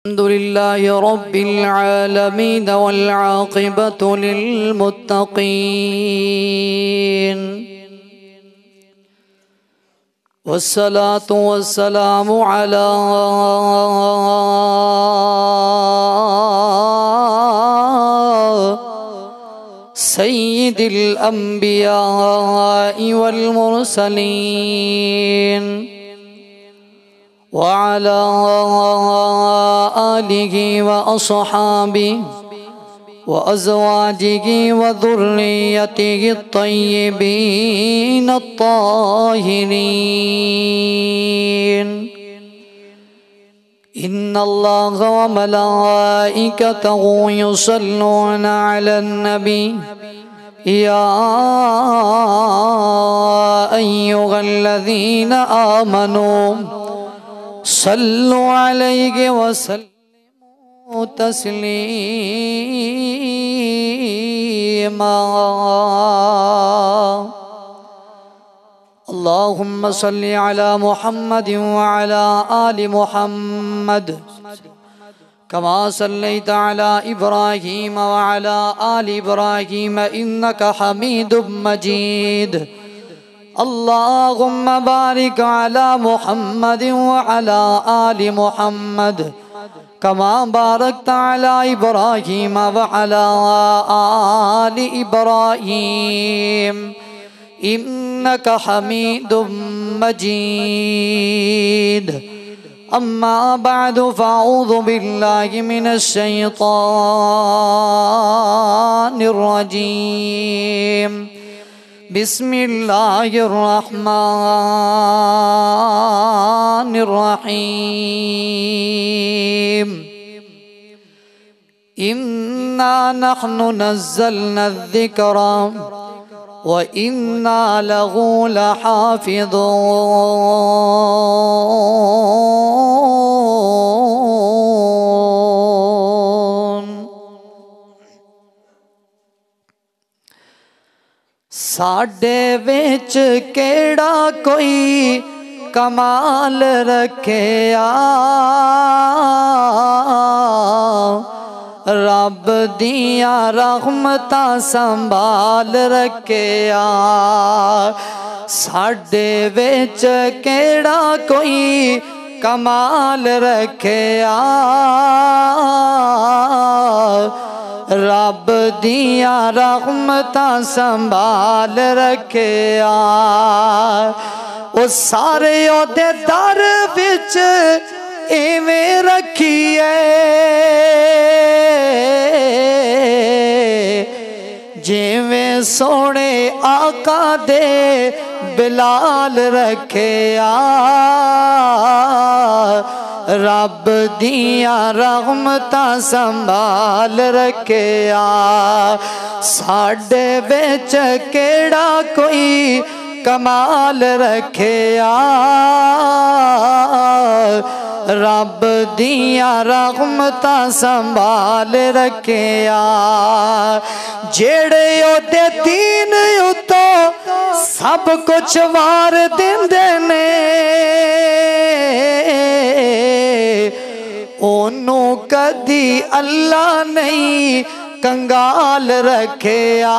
अल्हम्दुलिल्लाहि रब्बिल आलमीन वल आक़िबतु लिल मुत्तक़ीन वस्सलातु वस्सलामु अला सय्यिदिल अंबिया वल मुरसलीन व अला आलिहि व अस्हाबिहि व अज़वाजिहि व ज़ुर्रिय्यतिहि अत्तय्यिबीन अत्ताहिरीन। इन्नल्लाह व मलाइकतहु युसल्लूना अलन नबी या अय्युहल्लज़ीना आमनू सल्लु अलैहि व सल्लिमू तस्लीमा। अल्लाहुम्मा सल्लि अला मुहम्मद व अला आलि मुहम्मद कमा सल्लैता अला इब्राहीम व अला आलि इब्राहीम इन्नका हमीदुम मजीद। अल्लाहुम्मा बारिक अला मुहम्मद व अला आलि मुहम्मद कमा बारकता अला इब्राहीम व अला आलि इब्राहीम इन्नका हमीदुम मजीद। अम्मा बअदु फ़अऊज़ु बिल्लाहि मिनश शैतानिर रजीम। बिस्मिल्लाहिर रहमानिर रहीम। इन्ना नहनु नज़्ज़लना ज़िक्रा व इन्ना लहू लहाफ़िज़ून। साडे विच केड़ा कोई कमाल रखिया रब दिया रहमतां संभाल रखिया। साडे विच केड़ा कोई कमाल रखिया रब दिया रहमतां संभाल रखिया। ओ सारे ओदे दर विच इवें रखिए जिवें सोने आका दे बिलाल रखिया रब दिया रहमतां संभाल रखिया। साडे विच केड़ा कोई कमाल रखिया रब दिया रहमतां संभाल रखिया। जेड़े ओदे दीन उतो सब कुछ वार दिंदे ने ओनू कदी अल्लाह नहीं कंगाल रखिया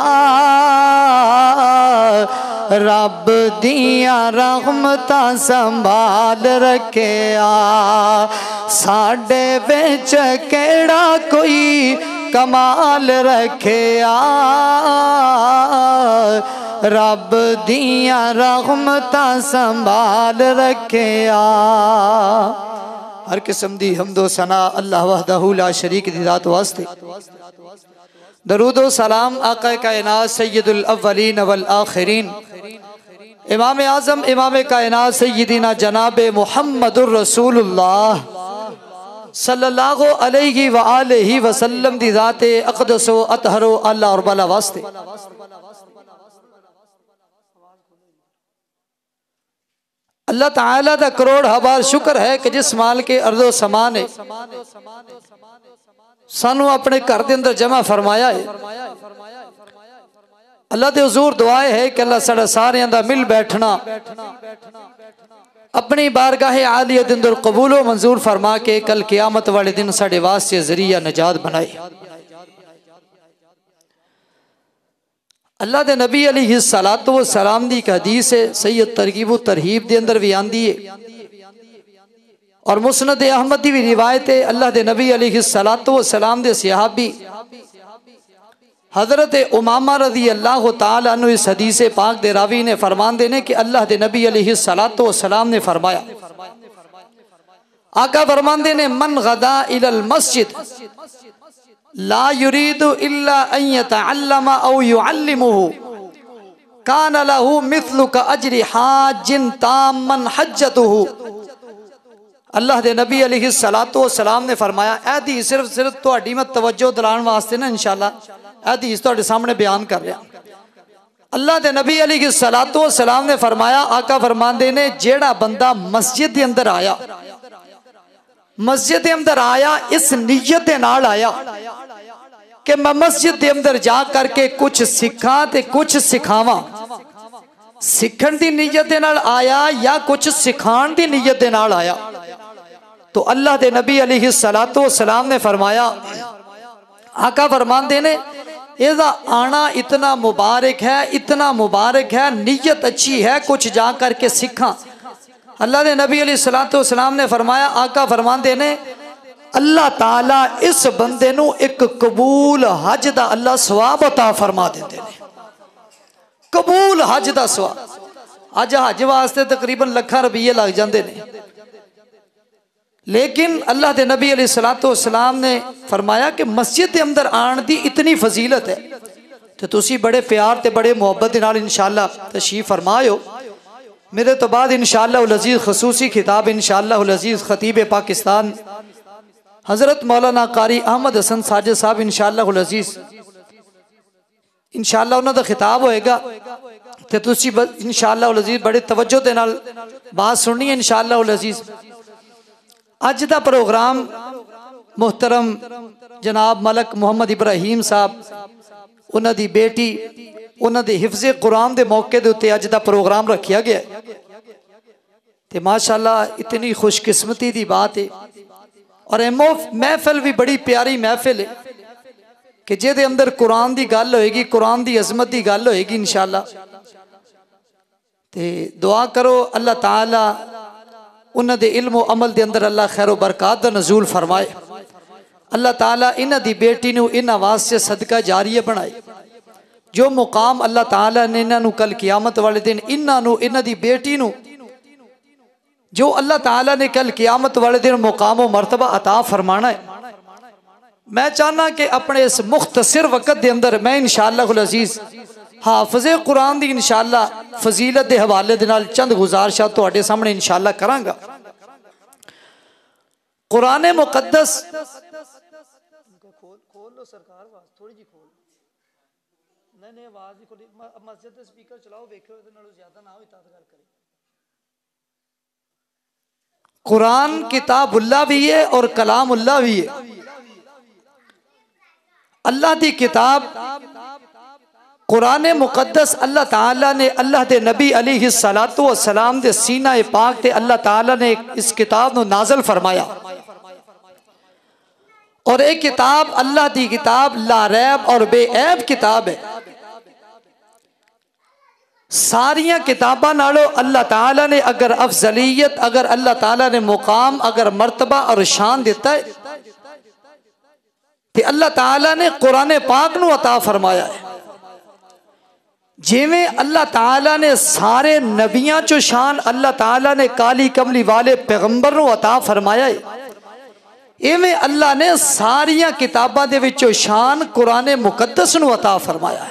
रब दिया रहमतां संभाल रखिया। साडे विच केड़ा कोई कमाल रखिया रब दिया रहमतां संभाल रखिया। हर किस्म दी हम्दो सना अल्लाह वहदहू ला शरीक दी ज़ात वास्ते। दरूदो सलाम आका कायनात सय्यदुल अव्वलीन वल आखिरीन इमाम आज़म इमाम कायनात सय्यदीना जनाब मुहम्मदुर रसूलुल्लाह सल्लल्लाहु अलैहि व आलिहि वसल्लम दी ज़ाते अक़दसो अतहरो अल्लाह और बला वास्ते। अल्लाह ताला दा करोड़ हबार शुक्र है कि जिस माल के अर्दो समा ने सानू अपने घर के अंदर जमा फरमाया है। अल्लाह के हुजूर दुआए है कि अल्लाह साढ़ा सारियां दा मिल बैठना अपनी बारगाह आलिया दे अंदर कबूल व मंजूर फरमा के कल क़यामत वाले दिन साडे वास्ते जरिया नजात बनाए। अल्लाह दे नबी अलैहिस्सलातु व सलाम दी एक हदीस है, सैयद तरगीब व तरहीब दे अंदर भी आंदी है और मुस्नद अहमद की भी रिवायत है। अल्लाह दे नबी अलैहिस्सलातु व सलाम दे सहाबी हजरत उमामा रज़ी अल्लाह तआला अन्हु इस हदीस पाक दे रावी ने फरमाते ने कि अल्लाह दे नबी अलैहिस्सलातु व सलाम ने फरमाया, आका फरमाते ने मन गदा इलल मस्जिद ला युरीदु इल्ला अन यतअल्लम औ युअल्लिमुहु कान लहु मिस्लु का अजरि हाजिन तामन हज्जतुहु। अल्लाह दे नबी अलैहिस्सलातु व सलाम ने फरमाया, ऐ सिर्फ तुहाडी मैं तवज्जो दिलाने वास्ते ना इंशाअल्लाह हदीस तुहाडे सामने बयान कर रहा। अल्लाह दे नबी अलैहिस्सलातु व सलाम ने फरमाया, आका फरमाते ने जेड़ा बंदा मस्जिद के अंदर आया, मस्जिद के अंदर आया इस नीयत के नाल आया कि मैं मस्जिद के अंदर जा करके कुछ सीखा ते कुछ सिखावा, सीखण की नीयत के नाल आया या कुछ सिखाण की नीयत के नाल आया, तो अल्लाह दे नबी अलैहिस्सलातु व सलाम ने फरमाया, आका फरमाते ने इसका आना इतना मुबारक है, इतना मुबारक है, नीयत अच्छी है, कुछ जा करके सीखा। अल्लाह के नबी अलैहिस्सलातु वस्सलाम ने फरमाया, आका फरमाते ने अल्लाह ताला इस बंदे नू एक कबूल हज दा अल्लाह सवाब अता फरमा देते हैं। कबूल हज दा सवाब। अज हज वास्ते तकरीबन लाखां रुपये लग जाते हैं, लेकिन अल्लाह के नबी अलैहिस्सलातु वस्सलाम ने फरमाया कि मस्जिद के अंदर आने की इतनी फजीलत है, तो तुसी बड़े प्यार ते बड़े मुहब्बत के नाल इंशाअल्लाह तशरीफ फरमायो। मेरे तो बाद इंशाअल्लाह उल अजीज़ खसूसी खिताब इंशाअल्लाह उल अजीज़ खतीब पाकिस्तान हज़रत मौलाना कारी अहमद हसन साजिद साहब इंशाअल्लाह उल अजीज़ इंशाअल्लाह उन्होंने खिताब होएगा, तो तुसी इंशाअल्लाह उल अजीज़ बड़े तवज्जो के नाल बात सुननी है इंशाअल्लाह उल अजीज़। अज का प्रोग्राम मुहतरम जनाब मलक मुहम्मद इब्राहिम साहब उन्होंने बेटी उन्होंने हिफ्ज़े कुरान के मौके के उत्ते अज का प्रोग्राम रखा गया, तो माशाअल्लाह इतनी खुशकिस्मती की बात है और महफिल भी बड़ी प्यारी महफिल है कि जिहदे अंदर कुरान की गल होएगी, कुरान की अजमत की गल होएगी इंशाअल्लाह। तो दुआ करो अल्लाह ताला उन्होंने इल्म अमल के अंदर अल्लाह खैर बरकत का नजूल फरमाए। अल्लाह ताला इन्हां दी बेटी नूं इन्हां वास्ते सदका जारिया बनाए। जो मुकाम अल्लाह ताला ने इन्हां कल क़यामत वाले दिन इन्हां दी बेटी नूं जो अल्लाह ताला ने कल क़यामत वाले दिन मुकाम व मरतबा अता फरमाना है, मैं चाहना कि अपने इस मुख्तसर वक़्त के अंदर मैं इंशाअल्लाह उल अजीज़ हाफिज़े कुरान की इंशाअल्लाह फजीलत के हवाले दे नाल चंद गुजारिशां तुहाडे सामने इंशाअल्लाह करांगा। कुरान मुकद्दस खोल लो सरकार थोड़ी जी खोल नहीं आवाज ही खोली मस्जिद दे स्पीकर चलाओ वेखो इहदे नालों ज्यादा ना होई तां गल करे। कुरान किताबुल्लाह भी है और कलामुल्लाह भी है। अल्लाह की किताब कुरान मुकद्दस अल्लाह ताला ने अल्लाह के नबी अलैहिस्सलातु वस्सलाम दे सीना पाक ते अल्लाह ताला ने इस किताब को नाज़िल फरमाया और एक किताब अल्लाह की किताब लारैब और बेऐब किताब है। सारियां किताबां नालों अल्लाह ताला ने अगर अफजलियत, अगर अल्लाह ताला ने मुकाम, अगर मर्तबा और शान दिता है तो अल्लाह ताला ने कुरान पाक नूं अता फरमाया है। जिवें अल्लाह ताला ने सारे नबियां चो शान अल्लाह ताला ने काली कमली वाले पैगंबर नूं अता फरमाया है, इवें अल्लाह ने सारियां किताबां दे विचों शान कुरान मुकद्दस नूं अता फरमाया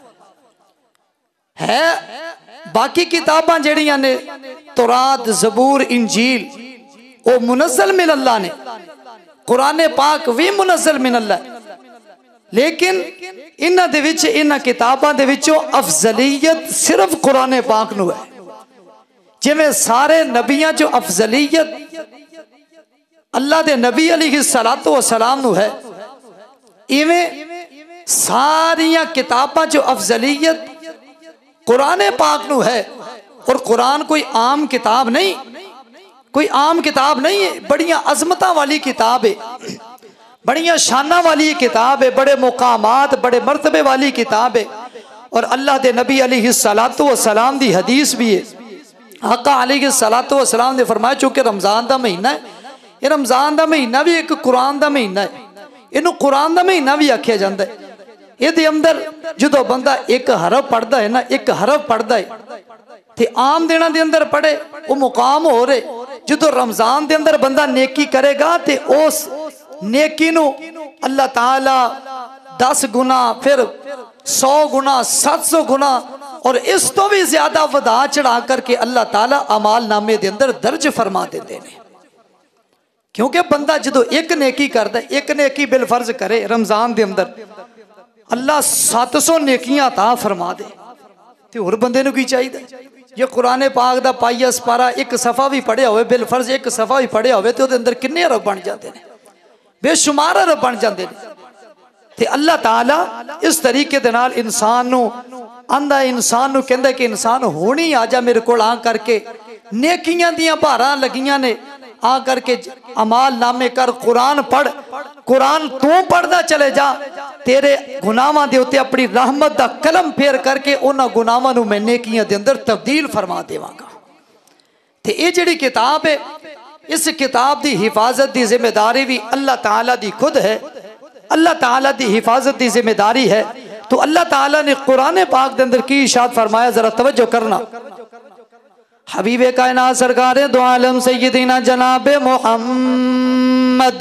है। बाकी किताबां जड़ियां ने तौरात ज़बूर इंजील वो मुनज़्ज़ल मिन अल्लाह ने, कुरान पाक भी मुनज़्ज़ल मिन अल्लाह, लेकिन इन्हां दे विच इन्हां किताबां दे विचों अफजलियत सिर्फ कुरान पाक नूं है। जिवें सारे नबियां चो अफजलियत अल्लाह दे नबी अलैहिस्सलातु वस्सलाम नूं है, इवें सारियां किताबां चो अफजलियत कुरान पाक नूं है। और कुरान कोई आम किताब नहीं, कोई आम किताब नहीं है, बड़ियां अजमत वाली किताब है, बड़ियां शाना वाली किताब है, बड़े मुकामात बड़े मर्तबे वाली किताब है। और अल्लाह के नबी अलैहिस्सलातु वस्सलाम दी हदीस भी है। आका अलैहिस्सलातु वस्सलाम ने फरमाया, चूंकि रमजान का महीना है, ये रमजान का महीना भी एक कुरान का महीना है, इनू कुरान का महीना भी आख्या जाता है। ये अंदर जो बंदा एक हरफ पढ़ता है ना, एक हरफ पढ़ता है ते आम दिनों के अंदर पढ़े वो मुकाम हो रहे, जो रमजान के अंदर बंदा नेकी करेगा तो उस नेकी नू अल्लाह ताला 10 गुना, फिर 100 गुना, 700 गुना और इस तो भी ज्यादा वधा चढ़ा करके अल्लाह ताला अमाल नामे के अंदर दर्ज फरमा देते हैं। क्योंकि बंदा जो एक नेकी करता है, एक नेकी बिल फर्ज करे रमजान के अंदर, अल्लाह 700 नेकियां ता फरमा दे, तो होर बंदे नूं की चाहिए? जे कुरान पाक दा पाइया सपारा एक सफ़ा भी पढ़िया होवे, बिल फर्ज एक सफ़ा भी पढ़िया होवे, तो उहदे अंदर किन्ने अरब बन जाते हैं, बेशुमार अरब बन जाते हैं। ते अल्लाह ताला इस तरीके दे नाल इंसान नूं आंदा, इंसान नूं कहंदा कि इंसान हुण ही आ जा मेरे कोल, आ करके नेकियां दियां भारां लगियां ने, आ करके अमाल नामे कर, कुरान पढ़, कुरान तू पढ़दा चले जा, तेरे गुनाहां दे उत्ते अपनी रहमत दा कलम फेर करके उन्हां गुनाहां नूं मैं नेकियां दे अंदर तब्दील फरमा देवांगा। ते ये जिहड़ी किताब है, इस किताब की हिफाजत की जिम्मेदारी भी अल्लाह ताला दी खुद है, अल्लाह ताला की हिफाजत की जिम्मेदारी है। तो अल्लाह ताला ने कुरान पाक के अंदर की इरशाद फरमाया, जरा तवज्जो करना। हबीबे कायनात सरकारे दो आलम सय्यदीना जनाबे मोहम्मद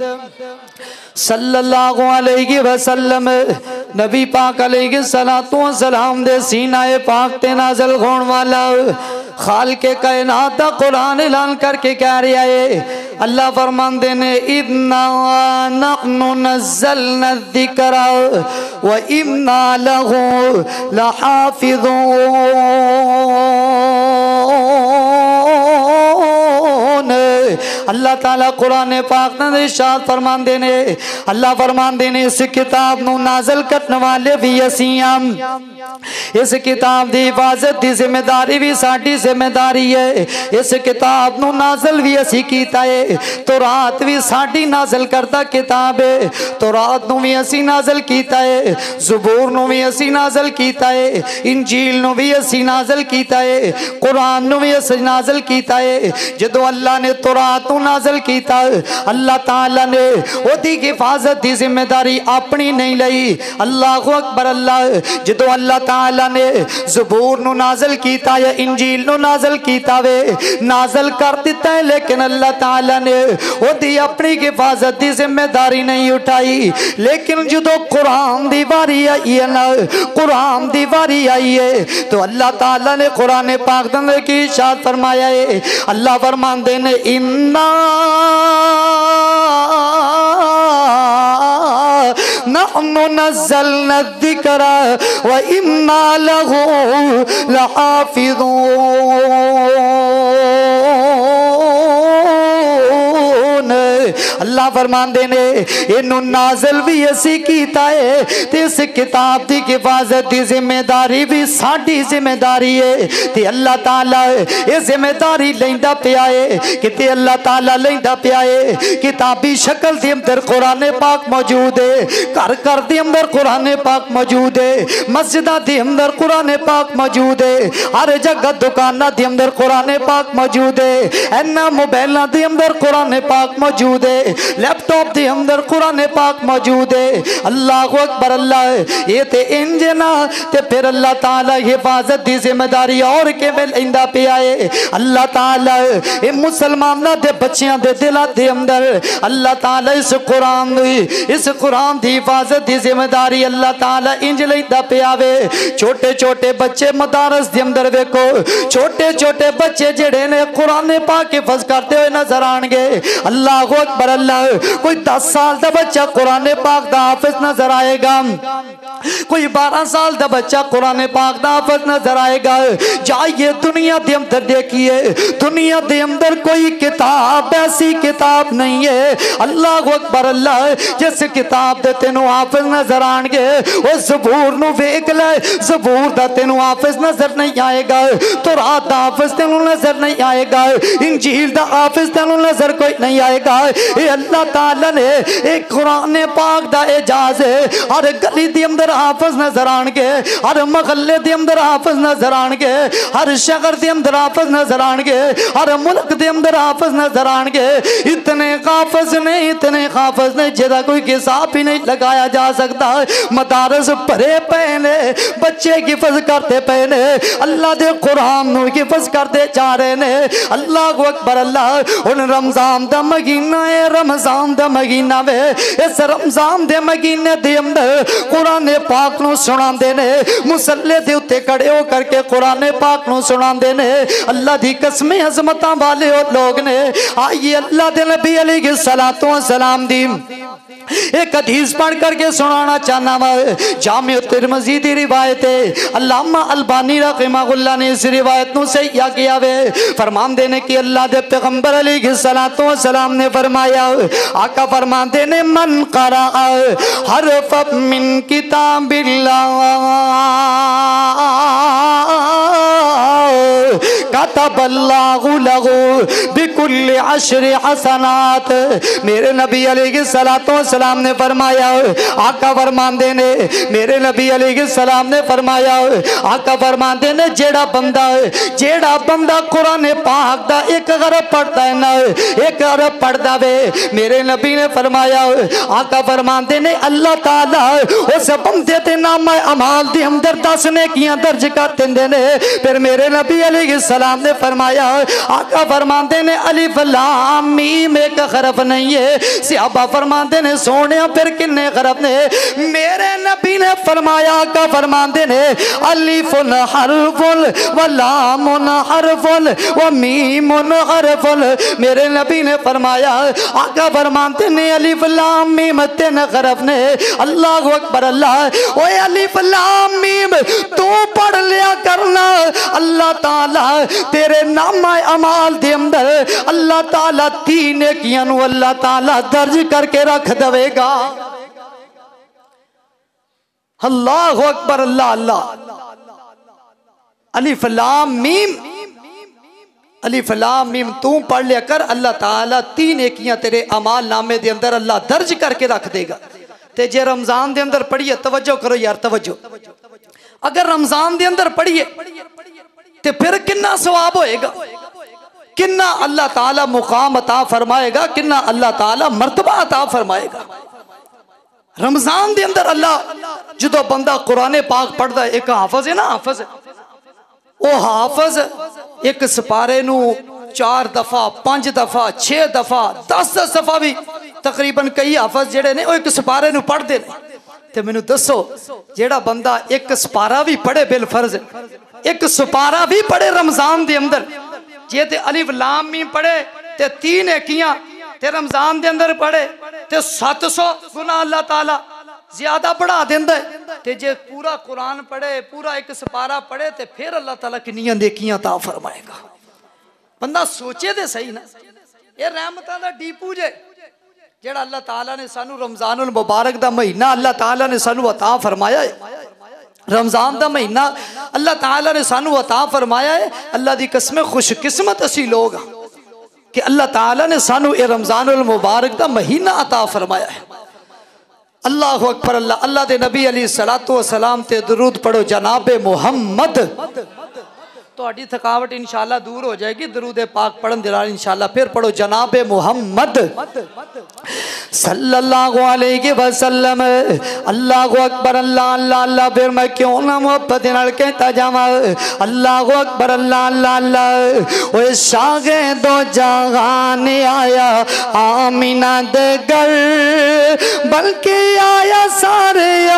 सल्लल्लाहु अलैहि वसल्लम नबी पाक अलैहि सलातो व सलाम दे सीनाए पाक ते नाज़िल होण वाला खालिक़े कायनात दा कुरान ऐलान करके कह रहा है। अल्लाह फरमांदे ने, इन्ना नहनु नज़्ज़लना ज़िक्रा व इन्ना लहू लहाफ़िज़ून। अल्लाह ताला कुरान पाक में इरशाद फरमांदे ने, अल्लाह फरमांदे ने, इस किताब नू नाज़िल करने वाले भी असीं हम, इस किताब की हिफाजत की जिम्मेदारी भी साडी जिम्मेदारी है। इस किताब नू नाज़िल भी असीं कीता है, तौरात भी साडी नाज़िल करता किताब है, तौरात नू भी असीं नाज़िल कीता है, ज़बूर नू भी असीं नाज़िल कीता है, इंजील नू भी असीं नाज़िल कीता है, कुरान नू भी असीं नाज़िल कीता है। जदों अल्लाह ने तौरात नू नाज़िल कीता, अल्लाह ताला ने ओदी हिफाजत की जिम्मेदारी अपनी नहीं लई। अल्लाहु अकबर। अल्लाह जदों अल्लाह ताला ने ज़बूर नू नाज़िल कीता या इंजील नू नाज़िल कीता वे, नाज़िल कर दिता है, लेकिन अल्लाह ताला ने ओदी अपनी हिफाजत की जिम्मेदारी नहीं उठाई। लेकिन जदों कुरान दी वारी आई है ना, कुरान दी वारी आई है, तो अल्लाह ताला ने कुरान पाक दे अंदर की इरशाद फरमाया है। अल्लाह फरमांदे ने, इन्ना नहनु नज़्ज़लना ज़िक्रा व इन्ना लहू लहाफ़िज़ून। अल्लाह फरमांदे ने, इनू नाज़िल भी असी कीता है, ते इस किताब की हिफाजत की जिम्मेदारी भी साडी जिम्मेदारी है। ते अल्लाह ताला ये जिम्मेदारी लेंदा पिया है, किते अल्लाह ताला लेंदा पिया है। किताबी शक्ल दे अंदर कुरान पाक मौजूद है, घर घर दे अंदर कुरान पाक मौजूद है, मस्जिदां दे अंदर कुरान पाक मौजूद है, हर जगह दुकानां दे अंदर कुरान पाक मौजूद है, इन्हां मोबाइलां दे अंदर कुरान पाक मौजूद है, लैपटॉप के अंदर कुरान पाक मौजूद है। अल्लाहु अकबर। अल्लाह ये ते इंज ना ते फिर अल्लाह ताला हिफाजत की जिम्मेदारी और किवें लैंदा पिया है। अल्लाह ताला ये मुसलमानां दे बच्चियां दे दिलां दे अंदर अल्लाह ताला इस कुरान की हिफाजत की जिम्मेदारी अल्लाह ताला इंज लैंदा पिया वे। छोटे छोटे बच्चे मदारस के अंदर वेखो, छोटे छोटे बच्चे जेड़े ने कुरान पाक हिफज करते हुए नजर आएंगे। अल्लाहु अकबर। अल्लाह अल्लाह कोई 10 साल का बच्चा कुरान पाक दा हाफिज नजर आएगा, कोई 12 साल का बच्चा कुरान पाक दा हाफिज नजर आएगा। जाइए दुनिया के अंदर देखिए, दुनिया के अंदर कोई किताब ऐसी किताब नहीं है, अल्लाह अकबर अल्लाह, जिस किताब दे तेनों हाफिज नजर आएंगे। वो ज़बूर नूं वेख ले, ज़बूर दा तेनों हाफिज नजर नहीं आएगा, तौरात दा हाफिज तेनों नजर नहीं आएगा, इंजील दा हाफिज तेनों नजर कोई नहीं आएगा। ये अल्लाह ताला ने एक कुरान पाक दा एजाज है। हर गली दे अंदर हाफिज नजर आएंगे, हर महल्ले दे अंदर हाफिज नजर आएंगे, हर शहर दे अंदर हाफिज नजर आएंगे, हर मुल्क दे अंदर हाफिज नजर आएंगे। इतने हाफिज ने, इतने हाफिज ने जिहदा कोई हिसाब ही नहीं लगाया जा सकता। मदारस भरे पे ने, बच्चे हिफज करते पे ने, अल्लाह दे कुरान नूं हिफज करते जा रहे ने। अल्लाह अकबर अल्लाह। हुण रमजान दा महीना है, रमजान दा महीना वे, इस रमजान दे महीने दे अंदर कुरान पाक नूं सुणांदे ने, मुसल्ले दे उत्ते खड़े हो करके कुरान पाक नूं सुणांदे ने। अल्लाह दी कसमें अज़मतां वाले लोग ने। आइए अल्लाह दे नबी अलैहि सलातो व सलाम दी एक हदीस पढ़ करके सुनाना चाहना वा। जामे तिरमिज़ी दी रिवायत है, अल्लामा अलबानी रहमतुल्लाह ने इस रिवायत नूं सही किया वे। फरमांदे ने कि अल्लाह दे पैगंबर अलैहिस्सलातु वस्सलाम ने फरमाया, आका फरमांदे ने मन करा हरफ मिन किताबिल्लाह कतबल्लाहु लहू बिकुल्लि अशरि हसनात। मेरे नबी अलैहिस्सलातु वस्सलाम ने फरमाया, आका फरमांदे ने, मेरे नबी अलैहिस्सलाम ने फरमाया, आका फरमांदे ने जेड़ा बंदा कुरान पाक दा एक हरफ पढ़ता है ना, एक हरफ पढ़दा वे, मेरे नबी ने फरमाया, आका फरमांदे ने अल्लाह ताला उस बंदे ते नामा अमाल दे अंदर 10 नेकियां दर्ज कर देंदे ने। फिर मेरे नबी अलैहिस्सलाम ने फरमाया, आका फरमांदे ने अलिफ लाम मीम एक हरफ नहीं है। सहाबा फरमांदे ने सोने फिर किन्ने हरफ ने? मेरे नबी ने फरमाया, आका फरमांदे ने अलिफुन हरफुन व लामुन हरफुन व मीमुन हरफुन। मेरे नबी ने फरमाया, आका फरमांदे ने अलिफ लाम मीम 3 हरफ ने। अल्लाहु अकबर अल्लाह। ओए अलिफ लाम मीम तू पढ़ लिया करना, अल्लाह ताला तेरे नामा अमाल दे अंदर अल्लाह ताला 3 नेकियां नूं अल्लाह ताला दर्ज करके रख देवेगा। अल्लाहु अकबर अल्लाह अल्लाह। अलिफ लाम मीम, अलिफ लाम मीम तू पढ़ लिया कर, अल्लाह ताला 3 नेकियां तेरे अमाल नामे दे अंदर अल्लाह दर्ज करके रख देगा। ते जे रमजान दे अंदर पढ़िए, तवज्जो करो यार तवज्जो, अगर रमजान दे अंदर पढ़िए ते फिर कितना सवाब होएगा, कितना अल्लाह ताला मुकाम अता फरमाएगा, कितना अल्लाह ताला मर्तबा अता फरमाएगा। रमजान दे अंदर अल्लाह जो बंदा कुरान पाक पढ़ता है, एक हाफज है ना, हाफज वो हाफज एक सिपारे नू 4 दफा 5 दफा 6 दफा 10 दफा भी तकरीबन कई हाफज जेड़े ने एक सिपारे नू पढ़ते हैं। ते मैनू दसो जेड़ा बंदा एक सिपारा भी पढ़े बिल फर्ज, एक सिपारा भी पढ़े रमजान दे अंदर, जे ते अलिफ लाम मीम पढ़े ते 3 नेकियां, ते रमजान दे अंदर पढ़े ते 700 गुना अल्लाह ताला ज्यादा बढ़ा देंदा है। ते जे पूरा कुरान पढ़े, पूरा एक सिपारा पढ़े, ते फिर अल्लाह ताला कितनियां नेकियां अता फरमाएगा। बंदा सोचे ते सही ना, ये रहमतां दा डीपू जे जेड़ा अल्लाह ताला ने सानू रमजानुल मुबारक दा महीना अल्लाह ताला ने सानू अता फरमाया है। रमजान दा महीना अल्लाह ताला ने सानू अता फरमाया है। अल्लाह दी कसम खुशकिस्मत असी लोग कि अल्लाह ताला ने सानू ये रमजानुल मुबारक दा महीना अता फरमाया है। अल्लाहु अकबर अल्लाह। अल्लाह दे नबी अलैहिस्सलातु वस्सलाम ते दुरूद पढ़ो जनाबे मुहम्मद, तो थकावट इंशाअल्लाह दूर हो जाएगी। दरूद पाक पढ़न दे नाल इंशाअल्लाह। फिर पढ़ो जनाबे मुहम्मद सल्लल्लाहु अलैहि वसल्लम। अल्लाहु अकबर अल्लाह अल्लाह अल्लाह। फिर मैं क्यों ना मोहब्बत नाल कहता जावां अल्लाहु अकबर अल्लाह अल्लाह अल्लाह। ओए शागे दो जहान आया आमीना दे घर, बल्कि आया सारे अंबिया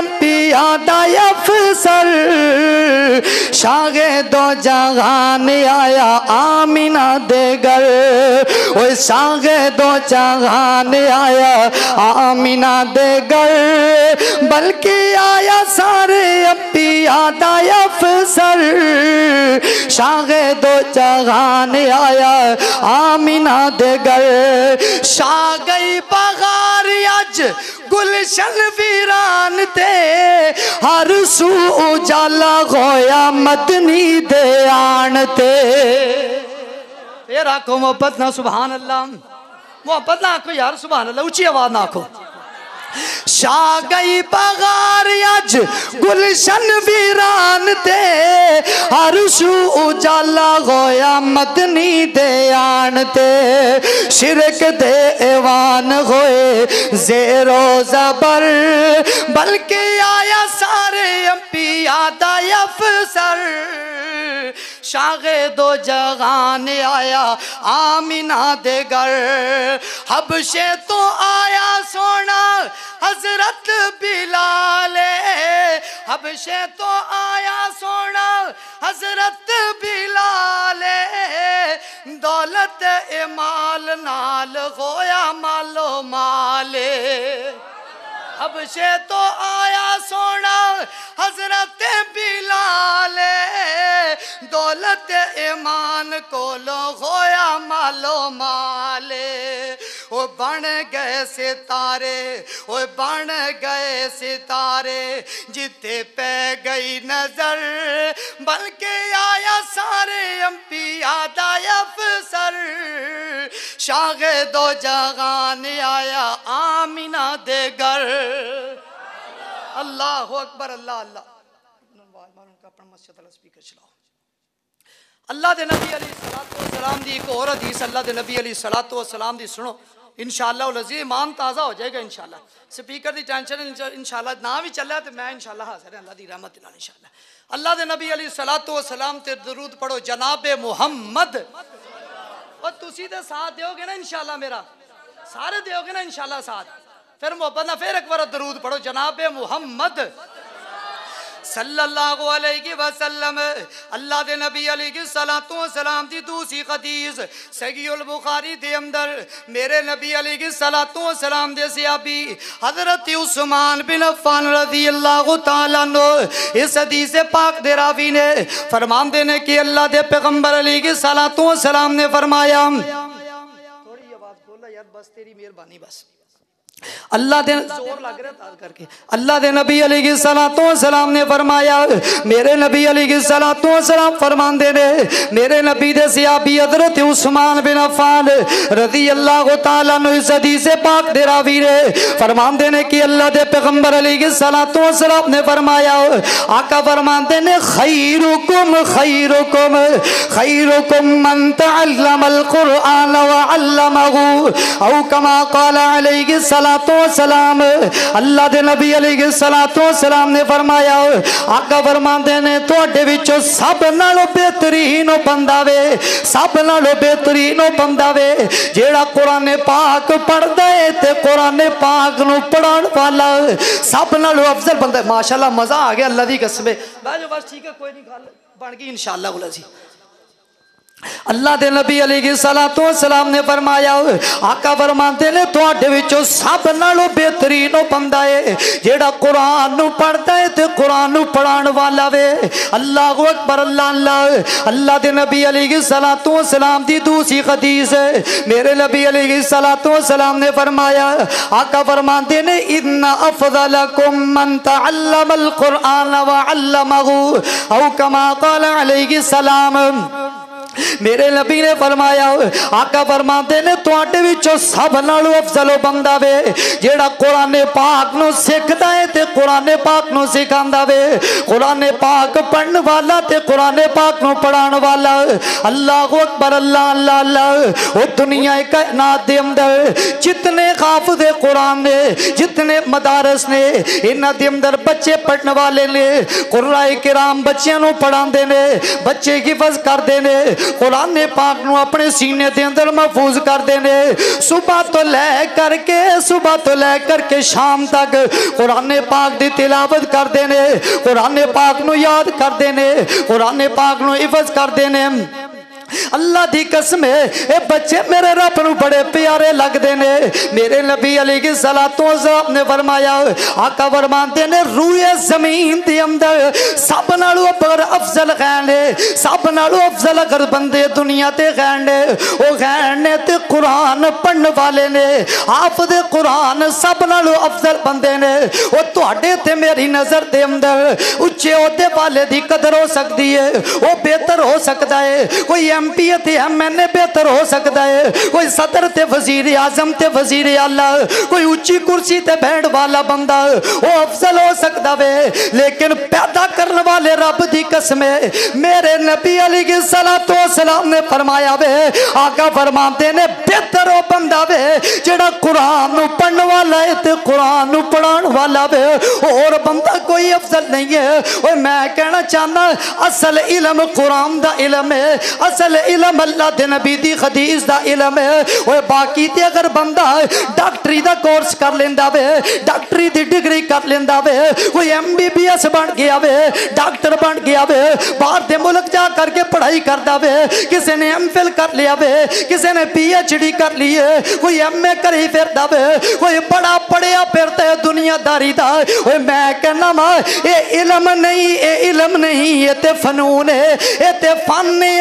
दा अफसर शागे दो जहान आया आमिना दे घर। ओए शागे दो जहान आया आमिना दे घर, बल्कि आया सारे अंबिया दा अफसर शागे दो जहान आया आमिना दे घर। शाह गई बहार अज गुलशन वीरान ते, हर सू उजाला होया मदनी दे आन ते। फिर आखो मोहब्बत ना सुभान अल्लाह, मोहब्बत ना आखो यार सुभान अल्लाह, ऊंची आवाज ना आखो। शाह गई बगार अज गुलशन वीरान ते, हर सू उजाला होया मदनी दे आन ते। शिरक दे एवान होए जेरो जबर, बल्कि आया सारे अंबिया दा अफसर शागे दो जहान आया आमिना दे घर। हबशे तो आया सोना हजरत बिलाले, हबशे तो आया सोना हजरत बिलाले, दौलत ए माल नाल होया मालो माले। हबशे तो आया सोना हजरत बिलाले, दौलत ईमान कोलो होया मालो माले। ओ बन गए सितारे, ओ बन गए सितारे जिते पै गई नजर, बल्कि आया सारे अंबिया दा अफसर शागे दो जहान आया आमिना दे घर। अल्लाह अकबर अल्लाह अल्लाह। अपना मस्जिद वाला स्पीकर चलाओ। अल्लाह दे नबी अलैहिस्सलाम दी एक और हदीस अल्लाह दे नबी अलैहिस्सलाम दी सुनो, इंशाअल्लाह लज़ीज़ ईमान ताज़ा हो जाएगा इंशाअल्लाह। स्पीकर की टेंशन इंशाअल्लाह ना भी चला तो मैं इंशाअल्लाह हाजिर है अल्लाह की रहमत नाल इंशाअल्लाह। अल्लाह दे नबी अलैहिस्सलाम ते दरूद पढ़ो जनाबे मुहम्मद। और तुसी ते साथ दोगे ना इंशाअल्लाह, मेरा सारे दोगे ना इंशाअल्लाह साथ। फिर मोहब्बत ना फिर एक बार दरूद पढ़ो जनाबे मुहम्मद सल्लल्लाहु अलैहि वसल्लम। अल्लाह दे नबी अलैहि सलातो सलाम दी दूसरी हदीस सहीहुल बुखारी दे अंदर मेरे नबी अलैहि सलातो सलाम दे सहाबी हजरत उस्मान बिन अफ़्फ़ान रज़ियल्लाहु तआला अन्हु इस हदीस पाक दे रावी ने फरमाते ने कि अल्लाह दे पैगंबर अलैहि सलातो सलाम ने फरमाया, थोड़ी आवाज बोला यार बस तेरी मेहरबानी बस। अल्लाह दे जोर लग रहा ताल करके। अल्लाह दे नबी अलैहि सलातो सलाम ने फरमाया, मेरे नबी अलैहि सलातो सलाम फरमाते ने मेरे नबी दे सहाबी हजरत उस्मान बिन अफ़्फ़ान रज़ियल्लाहु तआला अन्हु इस हदीस पाक दे रावी ने फरमाते ने कि अल्लाह दे पैगंबर अलैहि सलातो सलाम ने फरमाया, आका फरमाते ने खैरुकुम खैरुकुम खैरुकुम मन तअल्लमल कुरआन व अल्लमहु औ कमा क़ाल अलैहि सलातो सलाम। अल्लाह दे नबी अलैहि सलातो सलाम ने फरमाया, आका फरमाते ने तुहाडे विचों सब नालों बेहतरीन बंदा वे, सब नालों बेहतरीन बंदा वे जेड़ा कुरान पाक पढ़दा है ते कुरान पाक नूं पढ़ाउण वाला सब नालों अफजल बंदा। माशाअल्लाह मजा आ गया अल्लाह दी कसम। बस ठीक है कोई नहीं गल बन गई इंशाअल्लाह गुलाजी। अल्लाह दे नबी अलैहि सलातो सलाम ने फरमाया, आका फरमाते ने तुहाडे विचों सब नालों बेहतरीन बंदा है जेड़ा कुरान नूं पढ़दा है ते कुरान नूं पढ़ाउण वाला वे। अल्लाहु अकबर अल्लाह अल्लाह। अल्लाह दे नबी अलैहि सलातो सलाम दी दूसरी हदीस मेरे नबी अलैहि सलातो सलाम ने फरमाया, आका फरमाते ने इन्ना अफज़लकुम मन तअल्लमल कुरआन व अल्लमहु औ कमा क़ाल अलैहि सलाम। मेरे नबी ने फरमाया, आका फरमाते ने तुहाडे विचों सब नालों अफजल बंदा वे जेड़ा कुरान पाक नूं सिखदा है ते कुरान पाक नूं सिखांदा वे, कुरान पाक पढ़न वाला ते कुरान पाक नूं पढ़ाउण वाला। अल्लाहु अकबर अल्लाह अल्लाह अल्लाह। ओ दुनिया कायनात दे अंदर जितने हाफिज़े कुरान ने जितने मदारस ने इन्हां दे अंदर बच्चे पढ़न वाले ने कुरान किराम बच्चियां नूं पढ़ांदे ने, बच्चे हिफ्ज़ करदे ने। कुरान पाक नूं अपने सीने दे अंदर महफूज करते ने। सुबह तो लै करके शाम तक कुरान पाक दी तिलावत करते ने, कुरान पाक नूं याद करते ने, कुरान पाक नूं हिफज करते ने। अल्लाह दी कसम है ये बच्चे मेरे रब नूं बड़े प्यारे लगते ने। मेरे नबी अलैहिस्सलातु वस्सलाम ने फरमाया, आका फरमाते ने रूए जमीन दे अंदर सब नालों अफजल गैर ने, सब नालों अफजल अगर बंदे दुनिया ते गैर ने वो गैर ने ते कुरान पढ़ने वाले ने। हाफिज़ कुरान सब नालों अफजल बंदे ने। वो तुहाडे ते मेरी नज़र दे अंदर उच्चे ओहदे वाले दी कदर हो सकती है, वो बेहतर हो सकता है। कोई MP ते MNA बेहतर हो सकता है, कोई सदर ते वजीर आजम ते वजीर आला, कोई ऊंची कुर्सी ते बैठने वाला बंदा वो अफजल हो सकता वे। लेकिन पैदा करने वाले रब दी कसम है, मेरे नबी अलैहिस्सलातु वस्सलाम ने फरमाया वे, आका फरमाते ने बेहतर वो बंदा वे जेड़ा कुरान नूं पढ़ने वाला है ते कुरान नूं पढ़ाने वाला वे। और बंदा कोई अफजल नहीं है। और मैं कहना चाहना असल इलम कुरान दा इलम है, असल इलम अल्लाह दे नबी दी हदीस दा इलम है। और बाकी ते अगर बंदा डॉक्टरी दा कोर्स कर लेंदा वे, डॉक्टरी दी डिग्री कर लेंदा वे, कोई MBBS बन गया वे, डॉक्टर बन गया वे, बाहर दे मुल्क जा करके पढ़ाई करदा वे, किसी ने MPhil कर लिया वे, किसी ने PhD कर ली है, कोई MA करी फिरदा वे, कोई बड़ा पढ़िया फिरदा है दुनियादारी दा। ओए मैं कहना वा ये इलम नहीं, ये इलम नहीं, ये ते फनून है, ये ते फन है।